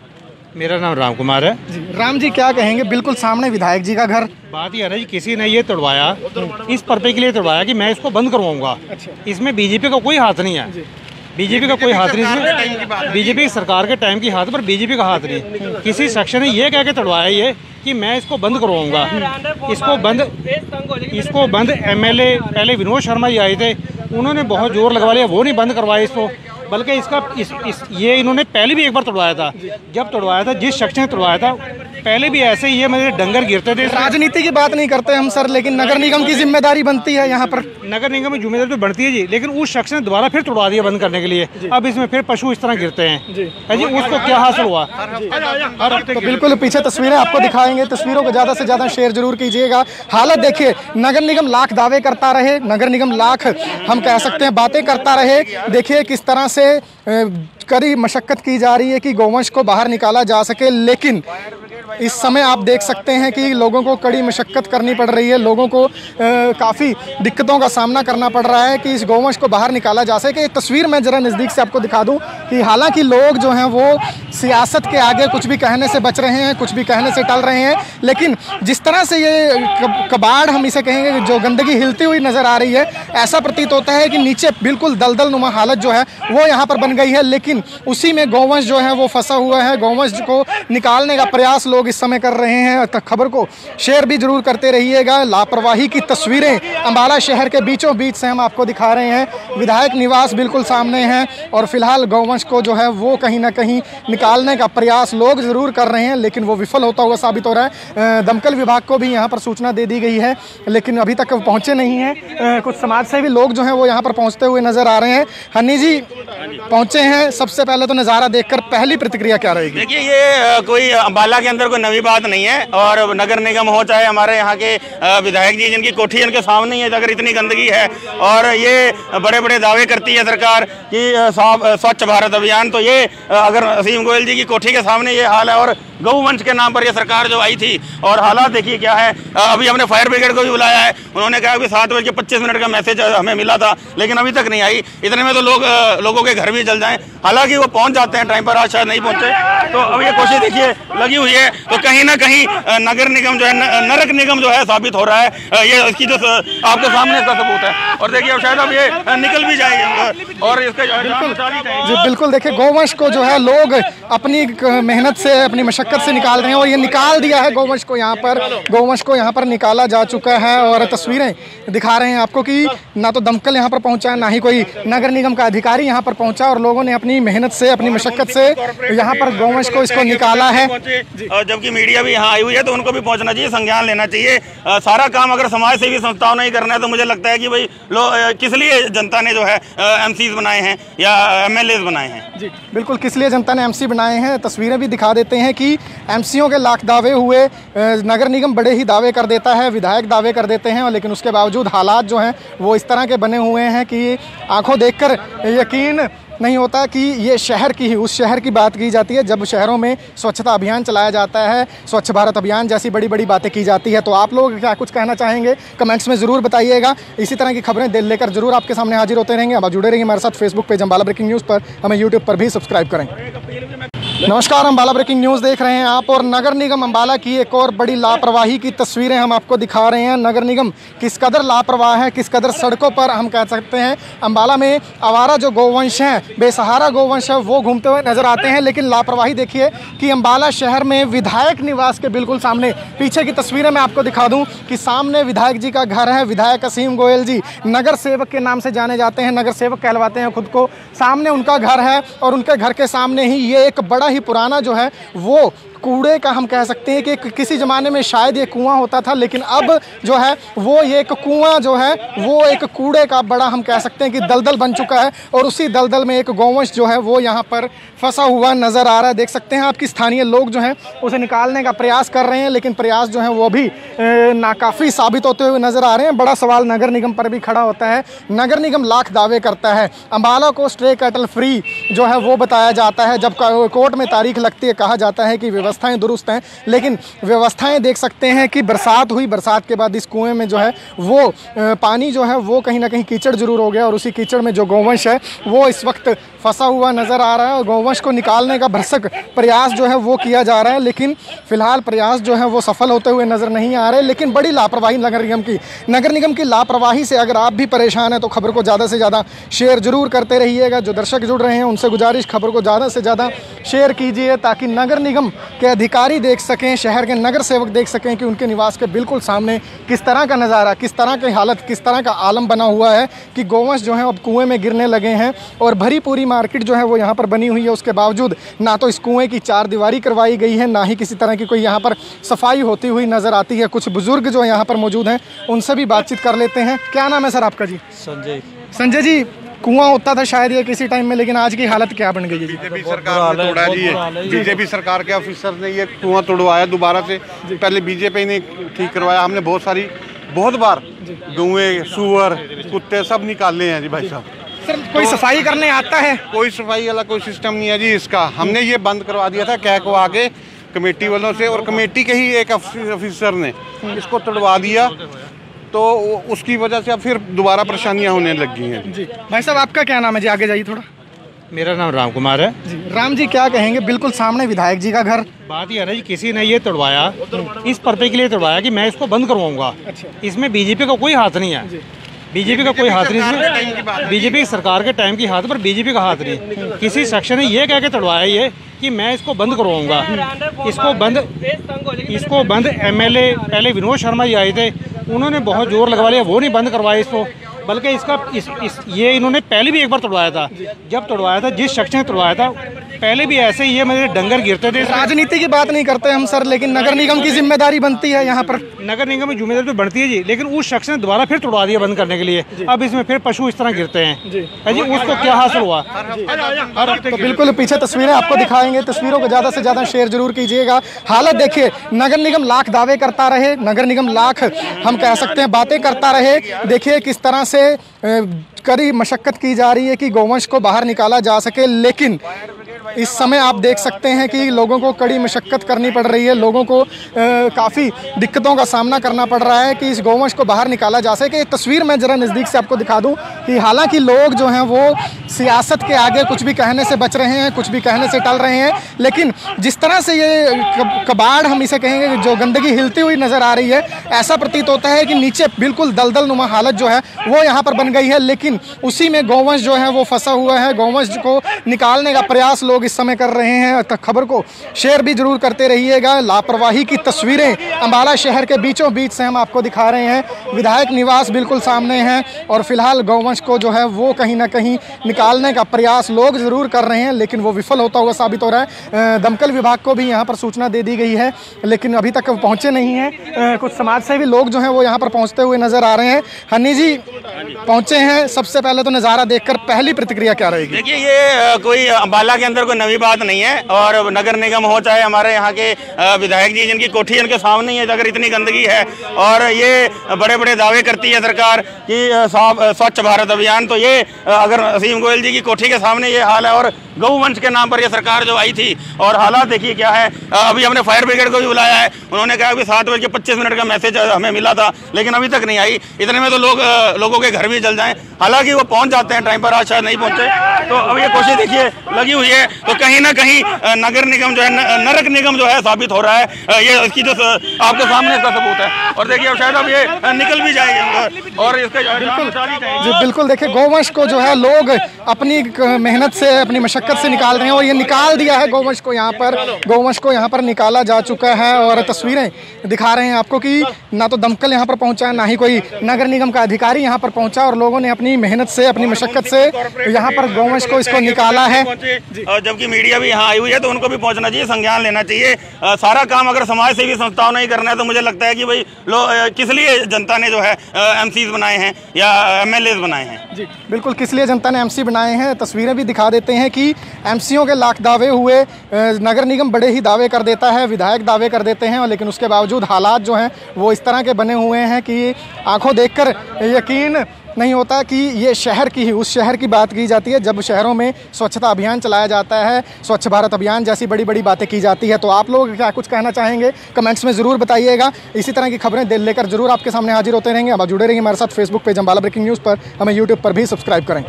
मेरा नाम राम कुमार है जी। राम जी, क्या कहेंगे? बिल्कुल सामने विधायक जी का घर। बात यह है ना जी, किसी ने ये तोड़वाया इस पर्पे के लिए तोड़वाया कि मैं इसको बंद करवाऊंगा। अच्छा। इसमें बीजेपी का कोई हाथ नहीं है, बीजेपी का कोई हाथ नहीं इसमें, बीजेपी की सरकार के टाइम की हाथ पर बीजेपी का हाथ नहीं। किसी शख्स ने ये कह के तोड़वाया ये कि मैं इसको बंद करवाऊंगा। इसको बंद इसको बंद एमएलए पहले विनोद शर्मा जी आए थे, उन्होंने बहुत जोर लगवा लिया, वो नहीं बंद करवाया इसको, बल्कि इसका इस, इस ये इन्होंने पहले भी एक बार तोड़वाया था। जब तोड़वाया था जिस शख्स ने तोड़वाया था पहले भी ऐसे ही ये मेरे डंगर गिरते थे। राजनीति की बात नहीं करते हम सर, लेकिन नगर निगम की जिम्मेदारी बनती है यहाँ पर। नगर निगम की जिम्मेदारी तो बनती है जी, लेकिन उस शख्स ने दोबारा फिर तोड़वा दिया बंद करने के लिए। अब इसमें फिर पशु इस तरह गिरते हैं जी, जी उसको क्या हासिल हुआ? तो बिल्कुल पीछे तस्वीरें आपको दिखाएंगे, तस्वीरों को ज़्यादा से ज़्यादा शेयर जरूर कीजिएगा। हालत देखिए, नगर निगम लाख दावे करता रहे, नगर निगम लाख हम कह सकते हैं बातें करता रहे। देखिए किस तरह से कड़ी मशक्कत की जा रही है कि गौवंश को बाहर निकाला जा सके, लेकिन इस समय आप देख सकते हैं कि लोगों को कड़ी मशक्कत करनी पड़ रही है, लोगों को काफ़ी दिक्कतों का सामना करना पड़ रहा है कि इस गौवंश को बाहर निकाला जा सके। एक तस्वीर मैं ज़रा नज़दीक से आपको दिखा दूं कि हालांकि लोग जो हैं वो सियासत के आगे कुछ भी कहने से बच रहे हैं, कुछ भी कहने से टल रहे हैं, लेकिन जिस तरह से ये कबाड़ हम इसे कहेंगे, जो गंदगी हिलती हुई नज़र आ रही है, ऐसा प्रतीत होता है कि नीचे बिल्कुल दलदल नुमा हालत जो है वो यहाँ पर बन गई है, लेकिन उसी में गौवंश जो है वो फंसा हुआ है। गौवंश को निकालने का प्रयास लोग इस समय कर रहे हैं। तक खबर को शेयर भी जरूर करते रहिएगा। लापरवाही की तस्वीरें अंबाला शहर के बीचों बीच से हम आपको दिखा रहे हैं। विधायक निवास बिल्कुल सामने है और फिलहाल गौवंश को जो है वो कहीं ना कहीं निकालने का प्रयास लोग जरूर कर रहे हैं, लेकिन वो विफल होता हुआ साबित हो रहा है। दमकल विभाग को भी यहाँ पर सूचना दे दी गई है, लेकिन अभी तक पहुँचे नहीं हैं। कुछ समाज सेवी लोग जो हैं वो यहाँ पर पहुँचते हुए नजर आ रहे हैं। हनी जी पहुँचे हैं, सबसे पहले तो नज़ारा देखकर पहली प्रतिक्रिया क्या रहेगी? देखिए, ये कोई अंबाला के अंदर कोई नवी बात नहीं है, और नगर निगम हो चाहे हमारे यहाँ के विधायक जी जिनकी कोठी इनके सामने ही है, अगर इतनी गंदगी है और ये बड़े बड़े दावे करती है सरकार कि स्वच्छ भारत अभियान, तो ये अगर असीम गोयल जी की कोठी के सामने ये हाल है और गौवंश के नाम पर ये सरकार जो आई थी, और हालात देखिए क्या है। अभी हमने फायर ब्रिगेड को भी बुलाया है, उन्होंने कहा कि सात बज के पच्चीस मिनट का मैसेज हमें मिला था, लेकिन अभी तक नहीं आई। इतने में तो लोग लोगों के घर भी जल जाएं, हालांकि वो पहुंच जाते हैं टाइम पर, आज शायद नहीं पहुंचे। तो अब ये कोशिश देखिए लगी हुई है, तो कहीं ना कहीं नगर निगम जो है, नरक निगम जो है साबित हो रहा है। ये इसकी जो आपके सामने इसका सबूत है, और देखिए अब शायद अब ये निकल भी जाएगी और इसका जी बिल्कुल। देखिए गौवंश को जो है लोग अपनी मेहनत से, अपनी मशक्कत से निकाल रहे हैं, और ये निकाल दिया है गौवंश को। यहाँ पर गौवंश को यहाँ पर निकाला जा चुका है, और तस्वीरें दिखा रहे हैं आपको कि ना तो दमकल यहाँ पर पहुँचा, ना ही कोई नगर निगम का अधिकारी यहाँ पर पहुँचा, और लोगों ने अपनी मेहनत से, अपनी मशक्कत से यहाँ पर गौवंश को इसको निकाला है। जबकि मीडिया भी यहाँ आई हुई है, तो उनको भी पहुँचना चाहिए, संज्ञान लेना चाहिए। सारा काम अगर समाज सेवी संस्थाओं ने ही करना है, तो मुझे लगता है कि भाई किस लिए जनता ने जो है एमसीज बनाए हैं या एमएलए बनाए हैं। जी बिल्कुल, किस लिए जनता ने एमसी बनाए हैं। तस्वीरें भी दिखा देते हैं कि एमसीओ के लाख दावे हुए, नगर निगम बड़े ही दावे कर देता है, विधायक दावे कर देते हैं, लेकिन उसके बावजूद हालात जो हैं वो इस तरह के बने हुए हैं कि आंखों देखकर यकीन नहीं होता कि ये शहर की ही उस शहर की बात की जाती है जब शहरों में स्वच्छता अभियान चलाया जाता है, स्वच्छ भारत अभियान जैसी बड़ी बड़ी बातें की जाती है। तो आप लोग क्या कुछ कहना चाहेंगे कमेंट्स में ज़रूर बताइएगा। इसी तरह की खबरें दिल लेकर जरूर आपके सामने हाजिर होते रहेंगे। अब जुड़े रहिए हमारे साथ Facebook page Ambala breaking news पर, हमें यूट्यूब पर भी सब्सक्राइब करें। नमस्कार, अंबाला ब्रेकिंग न्यूज़ देख रहे हैं आप, और नगर निगम अंबाला की एक और बड़ी लापरवाही की तस्वीरें हम आपको दिखा रहे हैं। नगर निगम किस कदर लापरवाह है, किस कदर सड़कों पर हम कह सकते हैं अंबाला में आवारा जो गौवंश हैं, बेसहारा गौवंश है, वो घूमते हुए नजर आते हैं। लेकिन लापरवाही देखिए कि अंबाला शहर में विधायक निवास के बिल्कुल सामने, पीछे की तस्वीरें मैं आपको दिखा दूं कि सामने विधायक जी का घर है। विधायक असीम गोयल जी नगर सेवक के नाम से जाने जाते हैं, नगर सेवक कहलवाते हैं खुद को। सामने उनका घर है, और उनके घर के सामने ही ये एक बड़ा ही पुराना जो है वो कूड़े का हम कह सकते हैं कि किसी ज़माने में शायद ये कुआं होता था, लेकिन अब जो है वो ये एक कुआं जो है वो एक कूड़े का बड़ा हम कह सकते हैं कि दलदल बन चुका है, और उसी दलदल में एक गौवंश जो है वो यहाँ पर फंसा हुआ नज़र आ रहा है। देख सकते हैं आपकी स्थानीय लोग जो हैं उसे निकालने का प्रयास कर रहे हैं, लेकिन प्रयास जो है वो भी नाकाफ़ी साबित होते हुए नज़र आ रहे हैं। बड़ा सवाल नगर निगम पर भी खड़ा होता है। नगर निगम लाख दावे करता है, अंबाला को स्ट्रे कैटल फ्री जो है वो बताया जाता है, जब कोर्ट में तारीख लगती है कहा जाता है कि व्यवस्थाएं दुरुस्त हैं, लेकिन व्यवस्थाएं देख सकते हैं कि बरसात हुई, बरसात के बाद इस कुएं में जो है वो पानी जो है वो कहीं ना कहीं कीचड़ जरूर हो गया और उसी कीचड़ में जो गौवंश है वो इस वक्त फंसा हुआ नज़र आ रहा है और गौवंश को निकालने का भरसक प्रयास जो है वो किया जा रहा है, लेकिन फिलहाल प्रयास जो है वो सफल होते हुए नज़र नहीं आ रहे। लेकिन बड़ी लापरवाही नगर निगम की नगर निगम की लापरवाही से अगर आप भी परेशान हैं तो खबर को ज़्यादा से ज़्यादा शेयर जरूर करते रहिएगा। जो दर्शक जुड़ रहे हैं उनसे गुजारिश, खबर को ज़्यादा से ज़्यादा शेयर कीजिए ताकि नगर निगम के अधिकारी देख सकें, शहर के नगर सेवक देख सकें कि उनके निवास के बिल्कुल सामने किस तरह का नज़ारा, किस तरह की हालत, किस तरह का आलम बना हुआ है कि गौवंश जो है अब कुएं में गिरने लगे हैं और भरी पूरी मार्केट जो है वो यहाँ पर बनी हुई है। उसके बावजूद ना तो इस कुएं की चार दीवारी करवाई गई है, ना ही किसी तरह की कोई यहाँ पर सफाई होती हुई नज़र आती है। कुछ बुजुर्ग जो यहाँ पर मौजूद हैं उनसे भी बातचीत कर लेते हैं। क्या नाम है सर आपका जी? संजय। संजय जी, कुआं होता था शायद ये किसी टाइम में, लेकिन आज की हालत क्या बन गई है जी? बीजेपी सरकार ने तोड़ा जी ये, बीजेपी सरकार के ऑफिसर ने ये कुआं तोड़वाया दोबारा से। पहले बीजेपी ने ठीक करवाया, हमने बहुत सारी बहुत बार गौएं, सूअर, कुत्ते सब निकाले हैं जी भाई साहब। सर कोई सफाई करने आता है? कोई सफाई वाला कोई सिस्टम नहीं है जी इसका। हमने ये बंद करवा दिया था कहकवा के कमेटी वालों से और कमेटी के ही एक ऑफिसर ने इसको तोड़वा दिया, तो उसकी वजह से अब फिर दोबारा परेशानियां होने लग गई हैं जी। भाई साहब आपका क्या नाम है जी? आगे जाइए थोड़ा। मेरा नाम राम कुमार है जी। राम जी क्या कहेंगे, बिल्कुल सामने विधायक जी का घर। बात यह है ना जी, किसी ने ये तोड़वाया इस पर्पे के लिए तोड़वाया कि मैं इसको बंद करवाऊंगा। इसमें बीजेपी का कोई हाथ नहीं है, बीजेपी का कोई हाथ नहीं इसमें, बीजेपी की सरकार के टाइम की हाथ पर बीजेपी का हाथ नहीं। किसी शख्स ने ये कह के तोड़वाया ये कि मैं इसको बंद करवाऊंगा। इसको बंद इसको बंद एमएलए पहले विनोद शर्मा जी आए थे, उन्होंने बहुत जोर लगवा लिया, वो नहीं बंद करवाया इसको, बल्कि इसका इस, इस ये इन्होंने पहले भी एक बार तोड़वाया था। जब तोड़वाया था जिस शख्स ने तोड़वाया था पहले भी ऐसे ही ये मेरे डंगर गिरते थे। राजनीति की बात नहीं करते हम सर, लेकिन नगर निगम की जिम्मेदारी बनती है यहाँ पर। नगर निगम की जिम्मेदारी तो बनती है जी, लेकिन उस शख्स ने दोबारा फिर तोड़वा दिया बंद करने के लिए। अब इसमें फिर पशु इस तरह गिरते हैं जी, जी उसको क्या हासिल हुआ? तो बिल्कुल पीछे तस्वीरें आपको दिखाएंगे, तस्वीरों को ज़्यादा से ज़्यादा शेयर जरूर कीजिएगा। हालत देखिए, नगर निगम लाख दावे करता रहे, नगर निगम लाख हम कह सकते हैं बातें करता रहे, देखिए किस तरह से कड़ी मशक्कत की जा रही है कि गौवंश को बाहर निकाला जा सके, लेकिन इस समय आप देख सकते हैं कि लोगों को कड़ी मशक्कत करनी पड़ रही है, लोगों को काफ़ी दिक्कतों का सामना करना पड़ रहा है कि इस गौवंश को बाहर निकाला जा सके। तस्वीर मैं ज़रा नज़दीक से आपको दिखा दूं कि हालांकि लोग जो हैं वो सियासत के आगे कुछ भी कहने से बच रहे हैं, कुछ भी कहने से टल रहे हैं, लेकिन जिस तरह से ये कबाड़ हम इसे कहेंगे जो गंदगी हिलती हुई नज़र आ रही है, ऐसा प्रतीत होता है कि नीचे बिल्कुल दलदल नुमा हालत जो है वो यहाँ पर बन गई है, लेकिन उसी में गौवंश जो है वो फंसा हुआ है। गौवंश को निकालने का प्रयास लोग इस समय कर रहे हैं। तक खबर को शेयर भी जरूर करते रहिएगा। लापरवाही की तस्वीरें अम्बाला शहर के बीचों बीच से हम आपको दिखा रहे हैं। विधायक निवास बिल्कुल सामने है और फिलहाल गौवंश को जो है वो कहीं ना कहीं निकालने का प्रयास लोग जरूर कर रहे हैं, लेकिन वो विफल होता हुआ साबित हो रहा है। दमकल विभाग को भी यहाँ पर सूचना दे दी गई है, लेकिन अभी तक पहुँचे नहीं हैं। कुछ समाज सेवी लोग जो हैं वो यहाँ पर पहुँचते हुए नजर आ रहे हैं। हनी जी पहुँचे हैं, सबसे पहले तो नज़ारा देखकर पहली प्रतिक्रिया क्या रहेगी? देखिए ये कोई अम्बाला के अंदर कोई नवी बात नहीं है, और नगर निगम हो चाहे हमारे यहाँ के विधायक जी जिनकी कोठी इनके सामने ही है, अगर इतनी गंदगी है और ये बड़े बड़े दावे करती है सरकार कि स्वच्छ भारत अभियान, तो ये अगर असीम गोयल जी की कोठी के सामने ये हाल है और गौवंश के नाम पर ये सरकार जो आई थी, और हालात देखिए क्या है। अभी हमने फायर ब्रिगेड को भी बुलाया है, उन्होंने कहा कि सात बज के पच्चीस मिनट का मैसेज हमें मिला था, लेकिन अभी तक नहीं आई। इतने में तो लोग लोगों के घर भी जल जाएं, हालांकि वो पहुंच जाते हैं टाइम पर, आज शायद नहीं पहुंचे। तो अब ये कोशिश देखिए लगी हुई है, तो कहीं ना कहीं नगर निगम जो है, नरक निगम जो है साबित हो रहा है। ये इसकी जो आपके सामने इसका सबूत है, और देखिए शायद अब ये निकल भी जाएंगे और इसके जी बिल्कुल। देखिए गौवंश को जो है लोग अपनी मेहनत से, अपनी मशक्कत से निकाल रहे हैं और ये निकाल दिया है गौवंश को। यहाँ पर गौवंश को यहाँ पर निकाला जा चुका है और तस्वीरें दिखा रहे हैं आपको कि ना तो दमकल यहाँ पर पहुँचा, ना ही कोई नगर निगम का अधिकारी यहाँ पर पहुँचा, और लोगों ने अपनी मेहनत से, अपनी मशक्कत से यहाँ पर गौवंश को इसको निकाला है। और जबकि मीडिया भी यहाँ आई हुई है तो उनको भी पहुँचना चाहिए, संज्ञान लेना चाहिए। आ, सारा काम अगर समाज सेवी संस्थाओं ने ही करना है तो मुझे लगता है कि भाई लोग किस लिए जनता ने जो है एमसीज बनाए हैं या एमएलए बनाए हैं। जी बिल्कुल, किस लिए जनता ने एमसी बनाए हैं। तस्वीरें भी दिखा देते हैं कि एमसीओं के लाख दावे हुए, नगर निगम बड़े ही दावे कर देता है, विधायक दावे कर देते हैं, लेकिन उसके बावजूद हालात जो हैं वो इस तरह के बने हुए हैं कि आंखों देखकर यकीन नहीं होता कि ये शहर की ही उस शहर की बात की जाती है जब शहरों में स्वच्छता अभियान चलाया जाता है, स्वच्छ भारत अभियान जैसी बड़ी बड़ी बातें की जाती है। तो आप लोग क्या कुछ कहना चाहेंगे कमेंट्स में ज़रूर बताइएगा। इसी तरह की खबरें दिल लेकर जरूर आपके सामने हाजिर होते रहेंगे। अब जुड़े रहिए हमारे साथ Facebook page Ambala breaking news पर, हमें यूट्यूब पर भी सब्सक्राइब करें।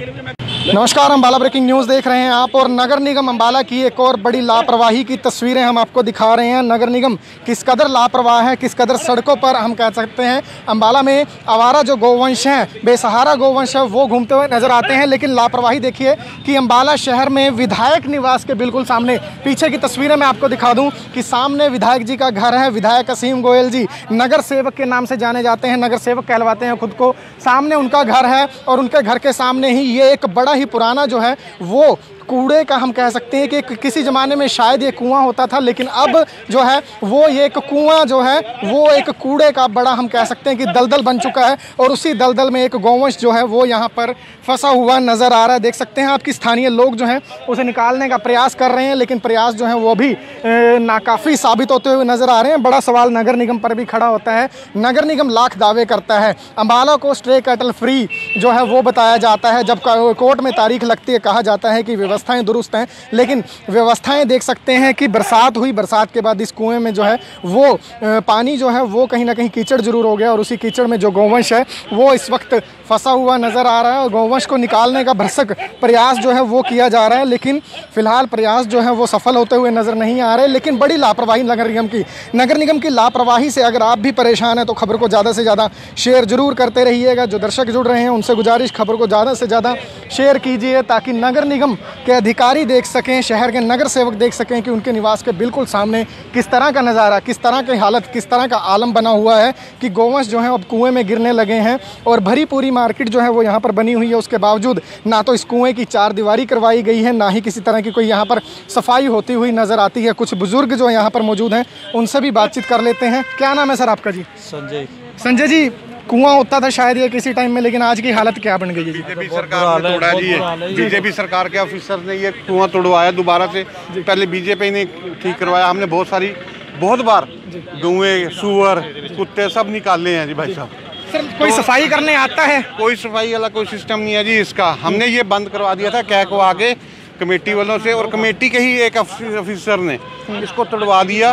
नमस्कार, अम्बाला ब्रेकिंग न्यूज़ देख रहे हैं आप और नगर निगम अम्बाला की एक और बड़ी लापरवाही की तस्वीरें हम आपको दिखा रहे हैं। नगर निगम किस कदर लापरवाह है, किस कदर सड़कों पर हम कह सकते हैं अम्बाला में आवारा जो गोवंश हैं, बेसहारा गोवंश है, वो घूमते हुए नजर आते हैं। लेकिन लापरवाही देखिए कि अम्बाला शहर में विधायक निवास के बिल्कुल सामने, पीछे की तस्वीरें मैं आपको दिखा दूँ कि सामने विधायक जी का घर है। विधायक असीम गोयल जी नगर सेवक के नाम से जाने जाते हैं, नगर सेवक कहलवाते हैं खुद को। सामने उनका घर है और उनके घर के सामने ही ये एक बड़ा ही पुराना जो है वो कूड़े का हम कह सकते हैं कि किसी ज़माने में शायद ये कुआं होता था, लेकिन अब जो है वो ये एक कुआं जो है वो एक कूड़े का बड़ा हम कह सकते हैं कि दलदल बन चुका है। और उसी दलदल में एक गौवंश जो है वो यहाँ पर फंसा हुआ नज़र आ रहा है। देख सकते हैं आपकी स्थानीय लोग जो हैं उसे निकालने का प्रयास कर रहे हैं, लेकिन प्रयास जो है वो भी नाकाफ़ी साबित होते हुए नज़र आ रहे हैं। बड़ा सवाल नगर निगम पर भी खड़ा होता है। नगर निगम लाख दावे करता है, अम्बाला को स्ट्रे कैटल फ्री जो है वो बताया जाता है। जब कोर्ट में तारीख लगती है कहा जाता है कि व्यवस्थाएं दुरुस्त हैं, लेकिन व्यवस्थाएं देख सकते हैं कि बरसात हुई, बरसात के बाद इस कुएं में जो है वो पानी जो है वो कहीं ना कहीं कीचड़ जरूर हो गया और उसी कीचड़ में जो गौवंश है वो इस वक्त फंसा हुआ नज़र आ रहा है। और गौवंश को निकालने का भरसक प्रयास जो है वो किया जा रहा है, लेकिन फिलहाल प्रयास जो है वो सफल होते हुए नज़र नहीं आ रहे। लेकिन बड़ी लापरवाही नगर निगम की नगर निगम की लापरवाही से अगर आप भी परेशान हैं तो खबर को ज़्यादा से ज़्यादा शेयर जरूर करते रहिएगा। जो दर्शक जुड़ रहे हैं उनसे गुजारिश, खबर को ज़्यादा से ज़्यादा शेयर कीजिए ताकि नगर निगम के अधिकारी देख सकें, शहर के नगर सेवक देख सकें कि उनके निवास के बिल्कुल सामने किस तरह का नज़ारा, किस तरह की हालत, किस तरह का आलम बना हुआ है कि गौवंश जो है अब कुएं में गिरने लगे हैं। और भरी पूरी मार्केट जो है वो यहाँ पर बनी हुई है, उसके बावजूद ना तो इस कुएं की चार दीवारी करवाई गई है, ना ही किसी तरह की कोई यहाँ पर सफाई होती हुई नज़र आती है। कुछ बुजुर्ग जो यहाँ पर मौजूद हैं उनसे भी बातचीत कर लेते हैं। क्या नाम है सर आपका? जी संजय। संजय जी, कुआं होता था शायद ये किसी टाइम में, लेकिन आज की हालत क्या बन गई है? बीजेपी सरकार ने तोड़ा जी, बीजेपी सरकार के ऑफिसर ने ये कुआं तोड़वाया दोबारा से। पहले बीजेपी ने ठीक करवाया, हमने बहुत सारी बहुत बार गौएं, सूअर, कुत्ते सब निकाले हैं जी भाई साहब। सर कोई सफाई करने आता है? कोई सफाई वाला कोई सिस्टम नहीं है जी इसका। हमने ये बंद करवा दिया था कह को आगे कमेटी वालों से, और कमेटी के ही एक ऑफिसर ने इसको तोड़वा दिया,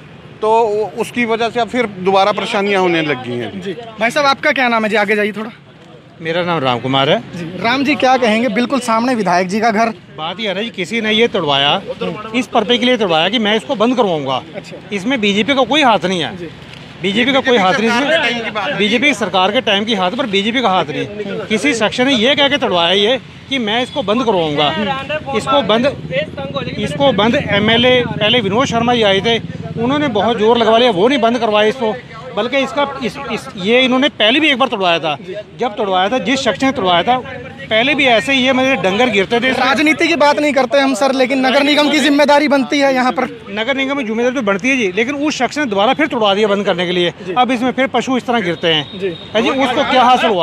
तो उसकी वजह से अब फिर दोबारा परेशानियां होने लगी हैं जी। भाई साहब आपका क्या नाम है? जी आगे जाइए थोड़ा। मेरा नाम राम कुमार है जी। राम जी क्या कहेंगे, बिल्कुल सामने विधायक जी का घर। बात यह है जी, किसी ने ये तोड़वाया इस पर्पे के लिए तोड़वाया कि मैं इसको बंद करवाऊंगा। इसमें बीजेपी का कोई हाथ नहीं है, बीजेपी का कोई हाथ नहीं इसमें। बीजेपी सरकार के टाइम की हाथ पर बीजेपी का हाथ नहीं। किसी सेक्शन ने ये कह के तोड़वाया ये कि मैं इसको बंद करवाऊंगा। इसको बंद इसको बंद एमएलए पहले विनोद शर्मा जी आए थे, उन्होंने बहुत जोर लगवा लिया, वो नहीं बंद करवाया इसको, बल्कि इसका इस, इस ये इन्होंने पहले भी एक बार तोड़वाया था। जब तोड़वाया था जिस शख्स ने तोड़वाया था पहले भी ऐसे ही है, मेरे डंगर गिरते थे। राजनीति की बात नहीं करते हम सर, लेकिन नगर निगम की जिम्मेदारी बनती है यहाँ पर। नगर निगम की जिम्मेदारी तो बनती है जी, लेकिन उस शख्स ने दोबारा फिर तोड़वा दिया बंद करने के लिए। अब इसमें फिर पशु इस तरह गिरते हैं जी, जी उसको क्या हासिल हुआ?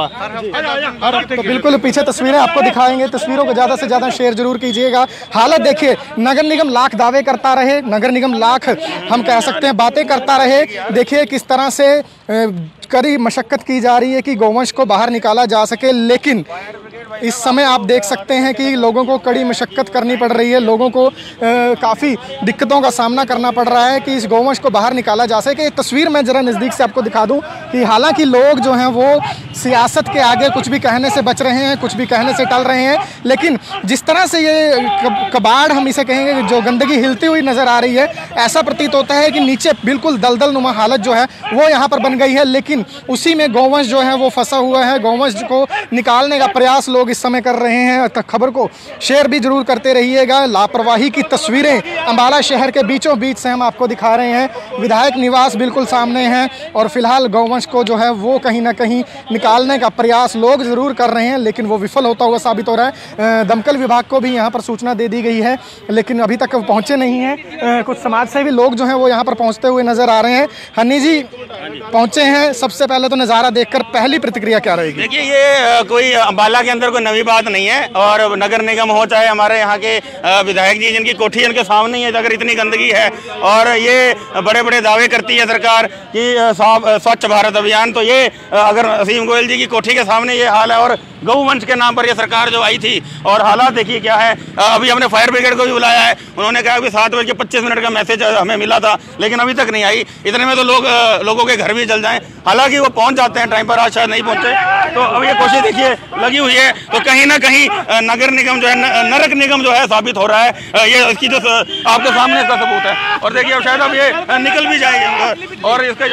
तो बिल्कुल पीछे तस्वीरें आपको दिखाएंगे, तस्वीरों को ज़्यादा से ज़्यादा शेयर जरूर कीजिएगा। हालत देखिए, नगर निगम लाख दावे करता रहे, नगर निगम लाख हम कह सकते हैं बातें करता रहे, देखिए किस तरह से कड़ी मशक्कत की जा रही है कि गौवंश को बाहर निकाला जा सके। लेकिन इस समय आप देख सकते हैं कि लोगों को कड़ी मशक्कत करनी पड़ रही है, लोगों को काफ़ी दिक्कतों का सामना करना पड़ रहा है कि इस गौवंश को बाहर निकाला जा सके। एक तस्वीर मैं ज़रा नज़दीक से आपको दिखा दूं कि हालांकि लोग जो हैं वो सियासत के आगे कुछ भी कहने से बच रहे हैं, कुछ भी कहने से टल रहे हैं, लेकिन जिस तरह से ये कबाड़ हम इसे कहेंगे जो गंदगी हिलती हुई नज़र आ रही है, ऐसा प्रतीत होता है कि नीचे बिल्कुल दलदल नुमा हालत जो है वो यहाँ पर बन गई है। लेकिन उसी में गौवंश जो है वो फंसा हुआ है, गौवंश को निकालने का प्रयास लोग इस समय कर रहे हैं। खबर को शेयर भी जरूर करते रहिएगा। लापरवाही की तस्वीरें अम्बाला शहर के बीचों बीच से हम आपको दिखा रहे हैं। विधायक निवास बिल्कुल सामने हैं और फिलहाल गौवंश को जो है वो कहीं ना कहीं निकालने का प्रयास लोग जरूर कर रहे हैं, लेकिन वो विफल होता हुआ साबित हो रहा है। दमकल विभाग को भी यहाँ पर सूचना दे दी गई है, लेकिन अभी तक पहुँचे नहीं हैं। कुछ समाज सेवी लोग जो हैं वो यहाँ पर पहुँचते हुए नजर आ रहे हैं। हनी जी पहुँचे हैं, सबसे पहले तो नज़ारा देखकर पहली प्रतिक्रिया क्या रहेगी? देखिए, ये कोई अम्बाला के अंदर अंदर कोई नई बात नहीं है। और नगर निगम हो चाहे हमारे यहाँ के विधायक जी जिनकी कोठी इनके सामने ही है, अगर इतनी गंदगी है और ये बड़े बड़े दावे करती है सरकार कि स्वच्छ भारत अभियान, तो ये अगर असीम गोयल जी की कोठी के सामने ये हाल है। और गौवंश के नाम पर ये सरकार जो आई थी और हालात देखिए क्या है। अभी हमने फायर ब्रिगेड को भी बुलाया है, उन्होंने कहा कि सात बज के पच्चीस मिनट का मैसेज हमें मिला था, लेकिन अभी तक नहीं आई। इतने में तो लोग लोगों के घर भी जल जाएं। हालांकि वो पहुंच जाते हैं टाइम पर, आज शायद नहीं पहुंचे। तो अब ये कोशिश देखिए लगी हुई है। तो कहीं ना कहीं नगर निगम जो है, नरक निगम जो है साबित हो रहा है। ये इसकी जो आपके सामने इसका सबूत है। और देखिए अब शायद अब ये निकल भी जाएगी और इसका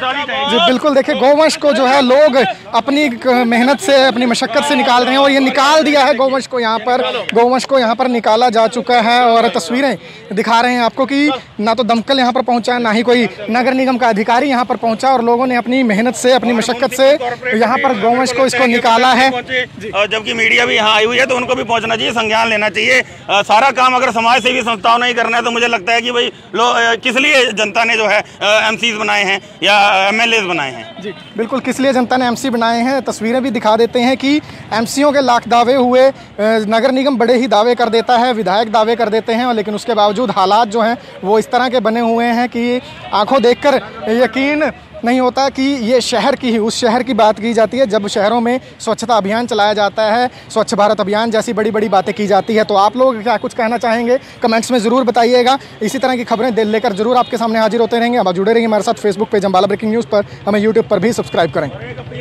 जी बिल्कुल। देखिए गौवंश को जो है लोग अपनी मेहनत से, अपनी मशक्कत से निकाल रहे हैं और ये निकाल दिया है गौवंश को। यहाँ पर गौवंश को यहाँ पर निकाला जा चुका है और तस्वीरें दिखा रहे हैं आपको कि ना तो दमकल यहाँ पर पहुँचा, ना ही कोई नगर निगम का अधिकारी यहाँ पर पहुँचा, और लोगों ने अपनी मेहनत से, अपनी मशक्कत से यहाँ पर गौवंश को इसको निकाला है। जबकि मीडिया भी यहाँ आई हुई है तो उनको भी पहुँचना चाहिए, संज्ञान लेना चाहिए। सारा काम अगर समाज सेवी संस्थाओं ने ही करना है तो मुझे लगता है कि भाई लो किस लिए जनता ने जो है एमसीज बनाए हैं या एमएलए बनाए हैं। जी बिल्कुल, किस लिए जनता ने एमसी बनाए हैं। तस्वीरें भी दिखा देते हैं कि एमसीओ के लाख दावे हुए, नगर निगम बड़े ही दावे कर देता है, विधायक दावे कर देते हैं, लेकिन उसके बावजूद हालात जो हैं वो इस तरह के बने हुए हैं कि आंखों देखकर यकीन नहीं होता कि ये शहर की ही, उस शहर की बात की जाती है जब शहरों में स्वच्छता अभियान चलाया जाता है, स्वच्छ भारत अभियान जैसी बड़ी बड़ी बातें की जाती है। तो आप लोग क्या कुछ कहना चाहेंगे कमेंट्स में ज़रूर बताइएगा। इसी तरह की खबरें दिल लेकर जरूर आपके सामने हाजिर होते रहेंगे। अब जुड़े रहिए हमारे साथ Facebook page Ambala breaking news पर, हमें यूट्यूब पर भी सब्सक्राइब करें।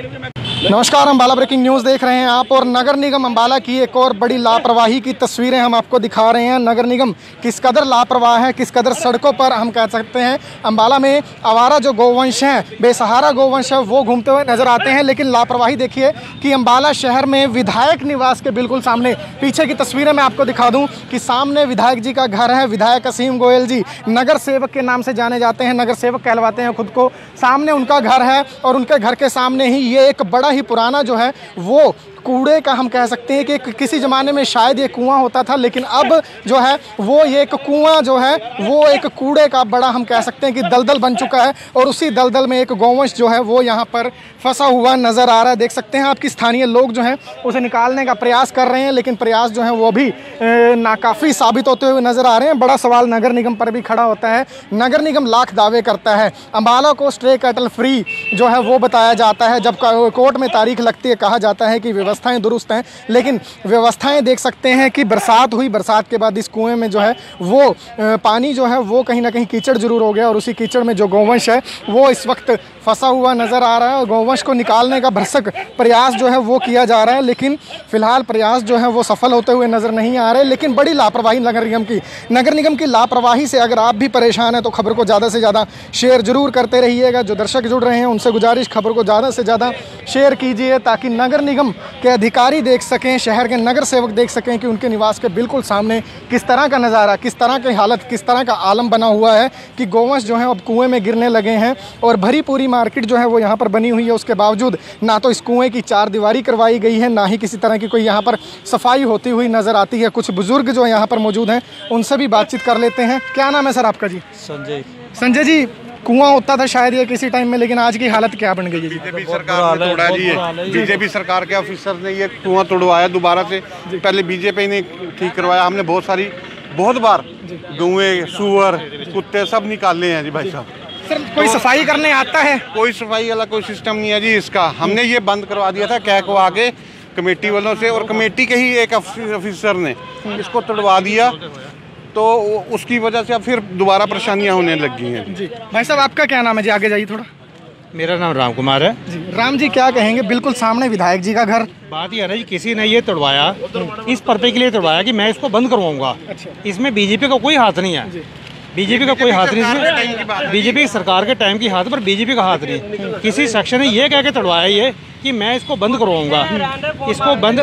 नमस्कार, अम्बाला ब्रेकिंग न्यूज़ देख रहे हैं आप और नगर निगम अम्बाला की एक और बड़ी लापरवाही की तस्वीरें हम आपको दिखा रहे हैं। नगर निगम किस कदर लापरवाह है, किस कदर सड़कों पर हम कह सकते हैं अम्बाला में आवारा जो गौवंश हैं, बेसहारा गौवंश है, वो घूमते हुए नजर आते हैं। लेकिन लापरवाही देखिए कि अम्बाला शहर में विधायक निवास के बिल्कुल सामने, पीछे की तस्वीरें मैं आपको दिखा दूं कि सामने विधायक जी का घर है। विधायक असीम गोयल जी नगर सेवक के नाम से जाने जाते हैं, नगर सेवक कहलवाते हैं खुद को। सामने उनका घर है और उनके घर के सामने ही ये एक बड़ा ही पुराना जो है वो कूड़े का हम कह सकते हैं कि किसी ज़माने में शायद ये कुआं होता था, लेकिन अब जो है वो ये एक कुआं जो है वो एक कूड़े का बड़ा हम कह सकते हैं कि दलदल बन चुका है। और उसी दलदल में एक गौवंश जो है वो यहाँ पर फंसा हुआ नज़र आ रहा है। देख सकते हैं आपकी स्थानीय लोग जो हैं उसे निकालने का प्रयास कर रहे हैं, लेकिन प्रयास जो है वो भी नाकाफ़ी साबित होते हुए नज़र आ रहे हैं। बड़ा सवाल नगर निगम पर भी खड़ा होता है। नगर निगम लाख दावे करता है, अम्बाला को स्ट्रे कैटल फ्री जो है वो बताया जाता है। जब कोर्ट में तारीख लगती है कहा जाता है कि व्यवस्थाएं दुरुस्त हैं, लेकिन व्यवस्थाएं देख सकते हैं कि बरसात हुई, बरसात के बाद इस कुएं में जो है वो पानी जो है वो कहीं ना कहीं कीचड़ जरूर हो गया और उसी कीचड़ में जो गौवंश है वो इस वक्त फंसा हुआ नज़र आ रहा है। और गौवंश को निकालने का भरसक प्रयास जो है वो किया जा रहा है, लेकिन फिलहाल प्रयास जो है वो सफल होते हुए नज़र नहीं आ रहे। लेकिन बड़ी लापरवाही नगर निगम की नगर निगम की लापरवाही से अगर आप भी परेशान हैं तो खबर को ज़्यादा से ज़्यादा शेयर जरूर करते रहिएगा। जो दर्शक जुड़ रहे हैं उनसे गुजारिश, खबर को ज़्यादा से ज़्यादा शेयर कीजिए ताकि नगर निगम के अधिकारी देख सकें, शहर के नगर सेवक देख सकें कि उनके निवास के बिल्कुल सामने किस तरह का नज़ारा, किस तरह की हालत, किस तरह का आलम बना हुआ है कि गौवंश जो है अब कुएं में गिरने लगे हैं। और भरी पूरी मार्केट जो है वो यहाँ पर बनी हुई है, उसके बावजूद ना तो इस कुएं की चार दीवारी करवाई गई है, ना ही किसी तरह की कोई यहाँ पर सफाई होती हुई नज़र आती है। कुछ बुजुर्ग जो यहाँ पर मौजूद हैं उनसे भी बातचीत कर लेते हैं। क्या नाम है सर आपका? जी संजय। संजय जी, कुआं होता था शायद ये किसी टाइम में, लेकिन आज की हालत क्या बन गई है? बीजेपी सरकार ने तोड़ा जी, ये बीजेपी सरकार के ऑफिसर ने ये कुआं तोड़वाया दोबारा से। पहले बीजेपी ने ठीक करवाया, हमने बहुत सारी बहुत बार गौएं, सुअर, कुत्ते सब निकाले हैं जी भाई साहब। सर कोई सफाई करने आता है? कोई सफाई वाला कोई सिस्टम नहीं है जी इसका। हमने ये बंद करवा दिया था कह को आगे कमेटी वालों से, और कमेटी के ही एक ऑफिसर ने इसको तोड़वा दिया, तो उसकी वजह से अब फिर दोबारा परेशानियां होने लग गई हैं। जी भाई साहब, आपका क्या नाम है? जी आगे जाइए थोड़ा। मेरा नाम राम कुमार है जी। राम जी, क्या कहेंगे? बिल्कुल सामने विधायक जी का घर। बात यह है ना जी, किसी ने ये तोड़वाया इस पर्पे के लिए तोड़वाया कि मैं इसको बंद करवाऊंगा। अच्छा। इसमें बीजेपी का कोई हाथ नहीं है, बीजेपी का कोई हाथ नहीं है, बीजेपी की सरकार के टाइम की हाथ पर बीजेपी का हाथ नहीं। किसी सेक्शन ने ये कह के तोड़वाया ये कि मैं इसको बंद करवाऊंगा, इसको बंद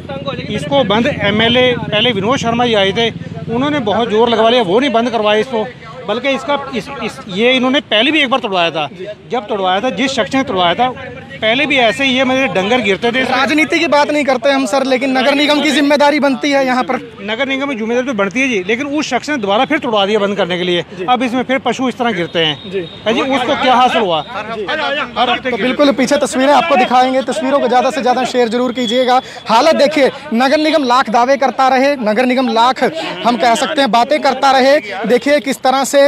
इसको बंद एमएलए पहले विनोद शर्मा जी आए थे, उन्होंने बहुत जोर लगवा लिया, वो नहीं बंद करवाया इसको। बल्कि इसका इस, इस ये इन्होंने पहले भी एक बार तोड़वाया था। जब तोड़वाया था, जिस शख्स ने तोड़वाया था पहले भी ऐसे ही, ये मेरे डंगर गिरते थे। राजनीति की बात नहीं करते हम सर, लेकिन नगर निगम की जिम्मेदारी बनती है यहाँ पर। नगर निगम की जिम्मेदारी तो बनती है जी, लेकिन उस शख्स ने दोबारा फिर तोड़वा दिया बंद करने के लिए। अब इसमें फिर पशु इस तरह गिरते हैं जी, जी उसको क्या हासिल हुआ? तो बिल्कुल पीछे तस्वीरें आपको दिखाएंगे, तस्वीरों को ज़्यादा से ज़्यादा शेयर जरूर कीजिएगा। हालत देखिए, नगर निगम लाख दावे करता रहे, नगर निगम लाख हम कह सकते हैं बातें करता रहे, देखिए किस तरह से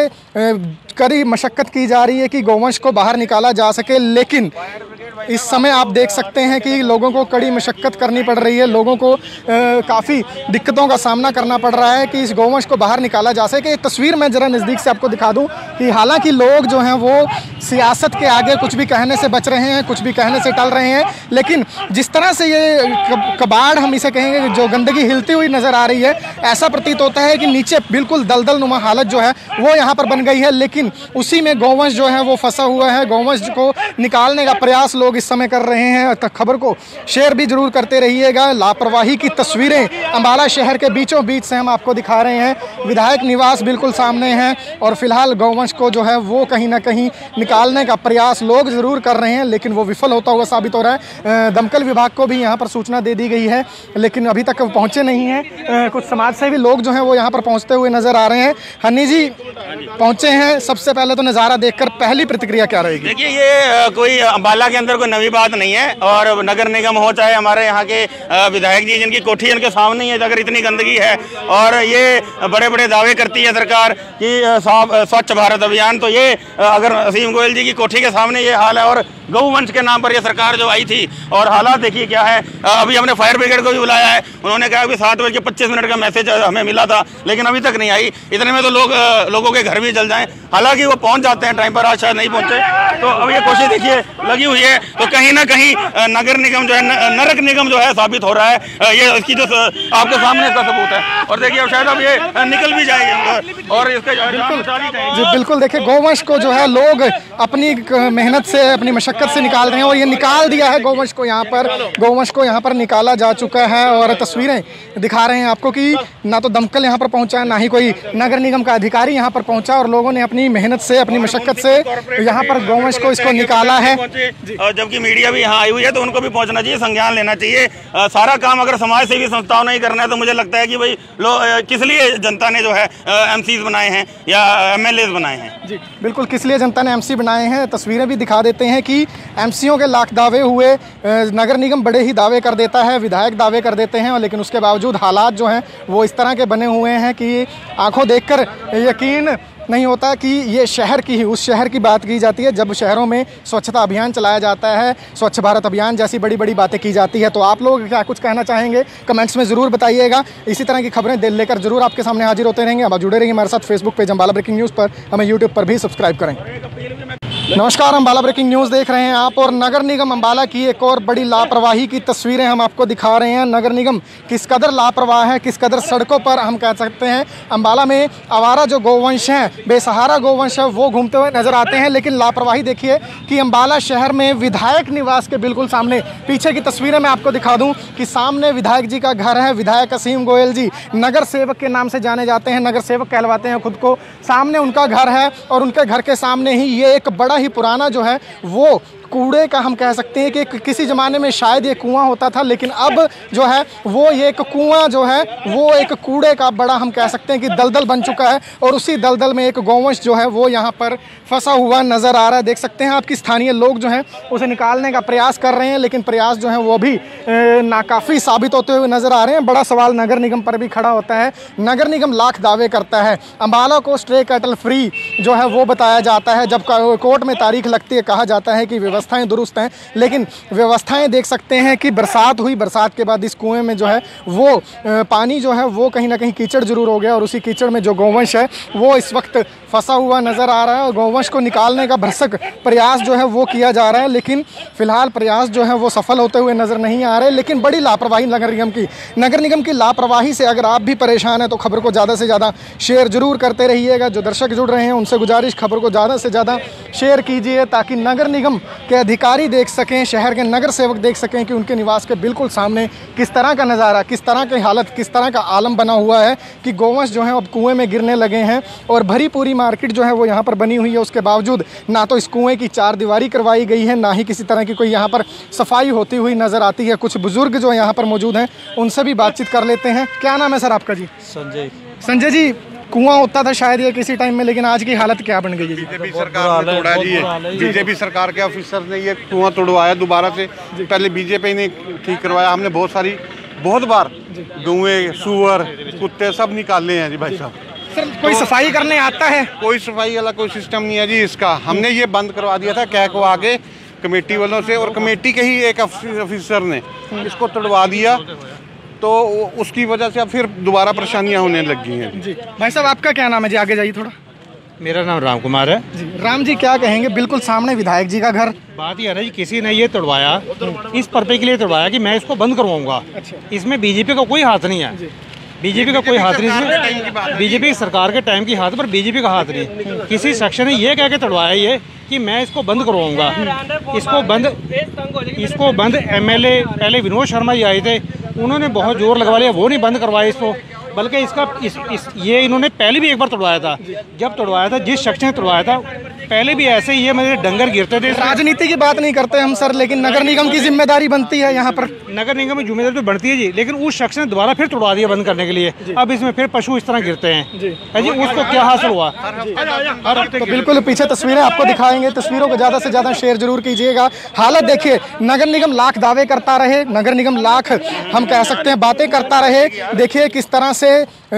कड़ी मशक्कत की जा रही है कि गौवंश को बाहर निकाला जा सके, लेकिन इस समय आप देख सकते हैं कि लोगों को कड़ी मशक्कत करनी पड़ रही है, लोगों को काफ़ी दिक्कतों का सामना करना पड़ रहा है कि इस गौवंश को बाहर निकाला जा सके। एक तस्वीर मैं ज़रा नज़दीक से आपको दिखा दूं कि हालांकि लोग जो हैं वो सियासत के आगे कुछ भी कहने से बच रहे हैं, कुछ भी कहने से टल रहे हैं, लेकिन जिस तरह से ये कबाड़ हम इसे कहेंगे, जो गंदगी हिलती हुई नज़र आ रही है, ऐसा प्रतीत होता है कि नीचे बिल्कुल दलदल नुमा हालत जो है वो यहाँ पर बन गई है, लेकिन उसी में गौवंश जो है वो फंसा हुआ है। गौवंश को निकालने का प्रयास लोग इस समय कर रहे हैं। तक खबर को शेयर भी जरूर करते रहिएगा। लापरवाही की तस्वीरें अंबाला शहर के बीचों बीच से हम आपको दिखा रहे हैं। विधायक निवास बिल्कुल सामने है और फिलहाल गौवंश को जो है वो कहीं ना कहीं निकालने का प्रयास लोग जरूर कर रहे हैं, लेकिन वो विफल होता हुआ साबित हो रहा है। दमकल विभाग को भी यहाँ पर सूचना दे दी गई है, लेकिन अभी तक पहुँचे नहीं हैं। कुछ समाज सेवी लोग जो हैं वो यहाँ पर पहुँचते हुए नजर आ रहे हैं। हनी जी पहुँचे हैं, सबसे पहले तो नज़ारा देखकर पहली प्रतिक्रिया क्या रहेगी? देखिए, ये कोई अंबाला के अंदर कोई नवी बात नहीं है, और नगर निगम हो चाहे हमारे यहाँ के विधायक जी जिनकी कोठी इनके सामने ही है, अगर इतनी गंदगी है और ये बड़े बड़े दावे करती है सरकार कि स्वच्छ भारत अभियान, तो ये अगर असीम गोयल जी की कोठी के सामने ये हाल है और गौवंश के नाम पर ये सरकार जो आई थी, और हालात देखिए क्या है। अभी हमने फायर ब्रिगेड को भी बुलाया है, उन्होंने कहा कि सात बज के पच्चीस मिनट का मैसेज हमें मिला था, लेकिन अभी तक नहीं आई। इतने में तो लोग लोगों के घर भी जल जाएं, हालांकि वो पहुंच जाते हैं टाइम पर, आज शायद नहीं पहुंचे। तो अब ये कोशिश देखिए लगी हुई है, तो कहीं ना कहीं नगर निगम जो है, नरक निगम जो है साबित हो रहा है। ये इसकी जो आपके सामने इसका सबूत है, और देखिए अब शायद अब ये निकल भी जाएगी और इसका बिल्कुल जी बिल्कुल। देखिए गौवंश को जो है लोग अपनी मेहनत से, अपनी मशक्कत से निकाल रहे हैं, और ये निकाल दिया है गौवंश को। यहाँ पर गौवंश को यहाँ पर निकाला जा चुका है, और तस्वीरें दिखा रहे हैं आपको कि ना तो दमकल यहाँ पर पहुँचा, ना ही कोई नगर निगम का अधिकारी यहाँ पर पहुँचा, और लोगों ने अपनी मेहनत से, अपनी मशक्कत से यहाँ पर गौवंश को इसको निकाला है। और जबकि मीडिया भी यहाँ आई हुई है, तो उनको भी पहुँचना चाहिए, संज्ञान लेना चाहिए। सारा काम अगर समाज सेवी संस्थाओं ने ही करना है, तो मुझे लगता है कि भाई लोग किस लिए जनता ने जो है एमसीज बनाए हैं या एमएलए बनाए हैं। जी बिल्कुल, किस लिए जनता ने एमसी बनाए हैं। तस्वीरें भी दिखा देते हैं कि एमसीओ के लाख दावे हुए, नगर निगम बड़े ही दावे कर देता है, विधायक दावे कर देते हैं, लेकिन उसके बावजूद हालात जो हैं वो इस तरह के बने हुए हैं कि आंखों देखकर यकीन नहीं होता कि ये शहर की ही उस शहर की बात की जाती है जब शहरों में स्वच्छता अभियान चलाया जाता है, स्वच्छ भारत अभियान जैसी बड़ी बड़ी बातें की जाती है। तो आप लोग क्या कुछ कहना चाहेंगे कमेंट्स में ज़रूर बताइएगा। इसी तरह की खबरें दिल लेकर जरूर आपके सामने हाजिर होते रहेंगे। अब जुड़े रहिए हमारे साथ Facebook page Ambala breaking news पर, हमें यूट्यूब पर भी सब्सक्राइब करें। नमस्कार, अंबाला ब्रेकिंग न्यूज़ देख रहे हैं आप, और नगर निगम अंबाला की एक और बड़ी लापरवाही की तस्वीरें हम आपको दिखा रहे हैं। नगर निगम किस कदर लापरवाह है, किस कदर सड़कों पर हम कह सकते हैं अंबाला में आवारा जो गौवंश हैं, बेसहारा गौवंश है, वो घूमते हुए नजर आते हैं। लेकिन लापरवाही देखिए कि अंबाला शहर में विधायक निवास के बिल्कुल सामने, पीछे की तस्वीरें मैं आपको दिखा दूं कि सामने विधायक जी का घर है। विधायक असीम गोयल जी नगर सेवक के नाम से जाने जाते हैं, नगर सेवक कहलवाते हैं खुद को। सामने उनका घर है, और उनके घर के सामने ही ये एक बड़ा ही पुराना जो है वो कूड़े का हम कह सकते हैं कि किसी ज़माने में शायद ये कुआं होता था, लेकिन अब जो है वो ये एक कुआं जो है वो एक कूड़े का बड़ा हम कह सकते हैं कि दलदल बन चुका है, और उसी दलदल में एक गौवंश जो है वो यहाँ पर फंसा हुआ नज़र आ रहा है। देख सकते हैं आपकी स्थानीय लोग जो हैं उसे निकालने का प्रयास कर रहे हैं, लेकिन प्रयास जो है वो भी नाकाफ़ी साबित होते हुए नज़र आ रहे हैं। बड़ा सवाल नगर निगम पर भी खड़ा होता है। नगर निगम लाख दावे करता है, अंबाला को स्ट्रे कैटल फ्री जो है वो बताया जाता है, जब कोर्ट में तारीख लगती है कहा जाता है कि व्यवस्थाएं दुरुस्त हैं, लेकिन व्यवस्थाएं देख सकते हैं कि बरसात हुई, बरसात के बाद इस कुएं में जो है वो पानी जो है वो कहीं ना कहीं कीचड़ जरूर हो गया, और उसी कीचड़ में जो गौवंश है वो इस वक्त फंसा हुआ नज़र आ रहा है, और गौवंश को निकालने का भरसक प्रयास जो है वो किया जा रहा है, लेकिन फिलहाल प्रयास जो है वो सफल होते हुए नज़र नहीं आ रहे। लेकिन बड़ी लापरवाही नगर निगम की नगर निगम की लापरवाही से अगर आप भी परेशान हैं तो खबर को ज़्यादा से ज़्यादा शेयर जरूर करते रहिएगा। जो दर्शक जुड़ रहे हैं उनसे गुजारिश, खबर को ज़्यादा से ज़्यादा शेयर कीजिए ताकि नगर निगम के अधिकारी देख सकें, शहर के नगर सेवक देख सकें कि उनके निवास के बिल्कुल सामने किस तरह का नज़ारा, किस तरह की हालत, किस तरह का आलम बना हुआ है कि गौवंश जो है अब कुएँ में गिरने लगे हैं। और भरी पूरी मार्केट जो है वो यहाँ पर बनी हुई है, उसके बावजूद ना तो इस कुएँ की चार दीवारी करवाई गई है, ना ही किसी तरह की कोई यहाँ पर सफाई होती हुई नज़र आती है। कुछ बुजुर्ग जो यहाँ पर मौजूद हैं उनसे भी बातचीत कर लेते हैं। क्या नाम है सर आपका जी? संजय। संजय जी, कुआं होता था शायद ये किसी टाइम में, लेकिन आज की हालत क्या बन गई है जी? बीजेपी सरकार ने तोड़ा जी ये, बीजेपी सरकार के ऑफिसर ने ये कुआं तोड़वाया दोबारा से। पहले बीजेपी ने ठीक करवाया, हमने बहुत सारी बहुत बार गौएं, सूअर, कुत्ते सब निकाले हैं जी भाई साहब। सर कोई सफाई करने आता है? कोई सफाई वाला कोई सिस्टम नहीं है जी इसका। हमने ये बंद करवा दिया था कहकवा के कमेटी वालों से, और कमेटी के ही एक ऑफिसर ने इसको तोड़वा दिया, तो उसकी वजह से अब फिर दोबारा परेशानियां होने लग गई हैं जी। भाई साहब आपका क्या नाम है जी? आगे जाइए थोड़ा। मेरा नाम राम कुमार है जी। राम जी, क्या कहेंगे? बिल्कुल सामने विधायक जी का घर। बात यह है ना जी, किसी ने ये तोड़वाया इस पर्पे के लिए तोड़वाया कि मैं इसको बंद करवाऊंगा। इसमें बीजेपी का कोई हाथ नहीं है, बीजेपी का कोई हाथ नहीं इसमें। बीजेपी सरकार के टाइम की हाथ पर बीजेपी का हाथ नहीं। किसी शख्स ने ये कह के तोड़वाया ये कि मैं इसको बंद करवाऊंगा। इसको बंद इसको बंद एमएलए पहले विनोद शर्मा जी आए थे, उन्होंने बहुत जोर लगवा लिया, वो नहीं बंद करवाया इसको, बल्कि इसका इस, इस ये इन्होंने पहले भी एक बार तोड़वाया था। जब तोड़वाया था, जिस शख्स ने तोड़वाया था पहले भी ऐसे ही ये मेरे डंगर गिरते थे। राजनीति की बात नहीं करते हम सर, लेकिन नगर निगम की जिम्मेदारी बनती है यहाँ पर। नगर निगम की जिम्मेदारी तो बढ़ती है जी, लेकिन उस शख्स ने दोबारा फिर तोड़वा दिया बंद करने के लिए। अब इसमें फिर पशु इस तरह गिरते हैं जी, जी उसको क्या हासिल हुआ? तो बिल्कुल पीछे तस्वीरें आपको दिखाएंगे, तस्वीरों को ज़्यादा से ज़्यादा शेयर जरूर कीजिएगा। हालत देखिए, नगर निगम लाख दावे करता रहे, नगर निगम लाख हम कह सकते हैं बातें करता रहे, देखिए किस तरह से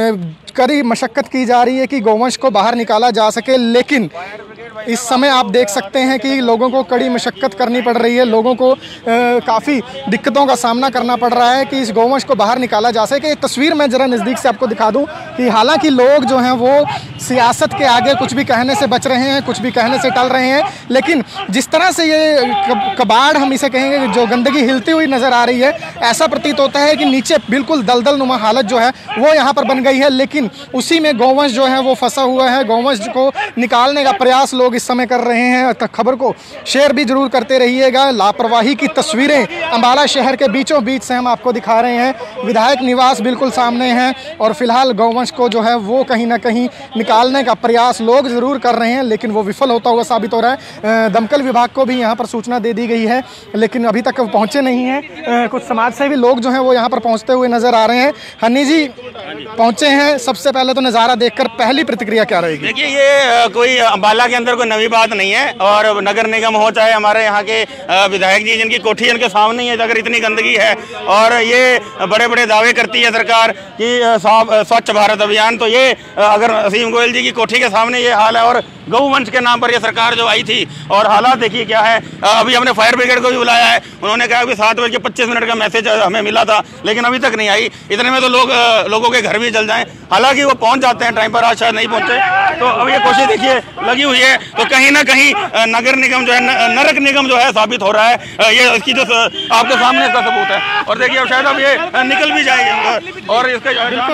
कड़ी मशक्कत की जा रही है कि गौवंश को बाहर निकाला जा सके, लेकिन इस समय आप देख सकते हैं कि लोगों को कड़ी मशक्कत करनी पड़ रही है, लोगों को काफ़ी दिक्कतों का सामना करना पड़ रहा है कि इस गौवंश को बाहर निकाला जा सके। तस्वीर मैं ज़रा नज़दीक से आपको दिखा दूं कि हालांकि लोग जो हैं वो सियासत के आगे कुछ भी कहने से बच रहे हैं, कुछ भी कहने से टल रहे हैं, लेकिन जिस तरह से ये कबाड़ हम इसे कहेंगे, जो गंदगी हिलती हुई नज़र आ रही है, ऐसा प्रतीत होता है कि नीचे बिल्कुल दलदल नुमा हालत जो है वो यहाँ पर बन गई है, लेकिन उसी में गौवंश जो है वो फंसा हुआ है। गौवंश को निकालने का प्रयास लोग इस समय कर रहे हैं। तक खबर को शेयर भी जरूर करते रहिएगा। लापरवाही की तस्वीरें अम्बाला शहर के बीचों बीच से हम आपको दिखा रहे हैं। विधायक निवास बिल्कुल सामने है और फिलहाल गौवंश को जो है वो कहीं ना कहीं निकालने का प्रयास लोग जरूर कर रहे हैं, लेकिन वो विफल होता हुआ साबित हो रहा है। दमकल विभाग को भी यहाँ पर सूचना दे दी गई है, लेकिन अभी तक पहुँचे नहीं हैं। कुछ समाज सेवी लोग जो हैं वो यहाँ पर पहुँचते हुए नजर आ रहे हैं। हनी जी पहुँचे हैं, सबसे पहले तो नज़ारा देखकर पहली प्रतिक्रिया क्या रहेगी? देखिए, ये कोई अम्बाला के अंदर कोई नवी बात नहीं है, और नगर निगम हो चाहे हमारे यहाँ के विधायक जी जिनकी कोठी इनके सामने ही है, अगर इतनी गंदगी है और ये बड़े बड़े दावे करती है सरकार कि स्वच्छ भारत अभियान, तो ये अगर असीम गोयल जी की कोठी के सामने ये हाल है, और गौवंश के नाम पर ये सरकार जो आई थी, और हालात देखिए क्या है। अभी हमने फायर ब्रिगेड को भी बुलाया है, उन्होंने कहा कि सात बज के पच्चीस मिनट का मैसेज हमें मिला था, लेकिन अभी तक नहीं आई। इतने में तो लोग लोगों के घर भी जल जाएं, हालांकि वो पहुंच जाते हैं टाइम पर, आज शायद नहीं पहुंचे। तो अब ये कोशिश देखिए लगी हुई है, तो कहीं ना कहीं नगर निगम जो है, नरक निगम जो है साबित हो रहा है। ये इसकी जो आपके सामने इसका सबूत है, और देखिए अब शायद अब ये निकल भी जाएंगे और इसके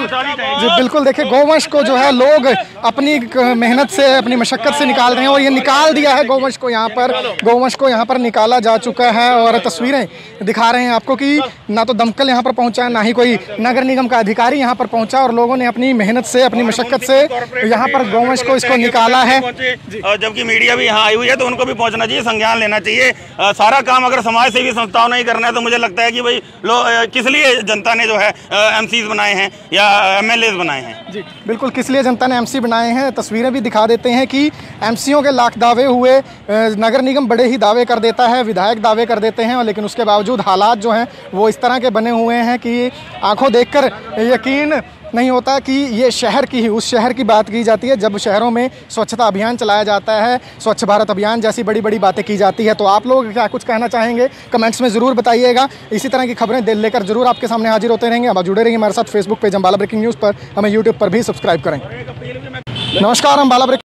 जी बिल्कुल। देखिए, गौवंश को जो है लोग अपनी मेहनत से, अपनी मशक्कत से निकाल रहे हैं, और ये निकाल दिया है गौवंश को। यहाँ पर गौवंश को यहाँ पर निकाला जा चुका है, और तस्वीरें दिखा रहे हैं आपको कि ना तो दमकल यहाँ पर पहुँचा, ना ही कोई नगर निगम का अधिकारी यहाँ पर पहुँचा, और लोगों ने अपनी मेहनत से, अपनी मशक्कत से यहाँ पर गौवंश को इसको निकाला है। और जबकि मीडिया भी यहाँ आई हुई है, तो उनको भी पहुँचना चाहिए, संज्ञान लेना चाहिए। आ, सारा काम अगर समाज सेवी संस्थाओं ने ही करना है, तो मुझे लगता है कि भाई लोग किस लिए जनता ने जो है एमसीज बनाए हैं या एमएलए बनाए हैं। जी बिल्कुल, किस लिए जनता ने एमसी बनाए हैं। तस्वीरें भी दिखा देते हैं कि एमसीओं के लाख दावे हुए, नगर निगम बड़े ही दावे कर देता है, विधायक दावे कर देते हैं, लेकिन उसके बावजूद हालात जो हैं वो इस तरह के बने हुए हैं कि आंखों देखकर यकीन नहीं होता कि ये शहर की ही उस शहर की बात की जाती है जब शहरों में स्वच्छता अभियान चलाया जाता है, स्वच्छ भारत अभियान जैसी बड़ी बड़ी बातें की जाती है। तो आप लोग क्या कुछ कहना चाहेंगे कमेंट्स में ज़रूर बताइएगा। इसी तरह की खबरें दिल लेकर जरूर आपके सामने हाजिर होते रहेंगे। अब जुड़े रहिए हमारे साथ Facebook page Ambala breaking news पर, हमें यूट्यूब पर भी सब्सक्राइब करें। नमस्कार, अम्बाला ब्रेकिंग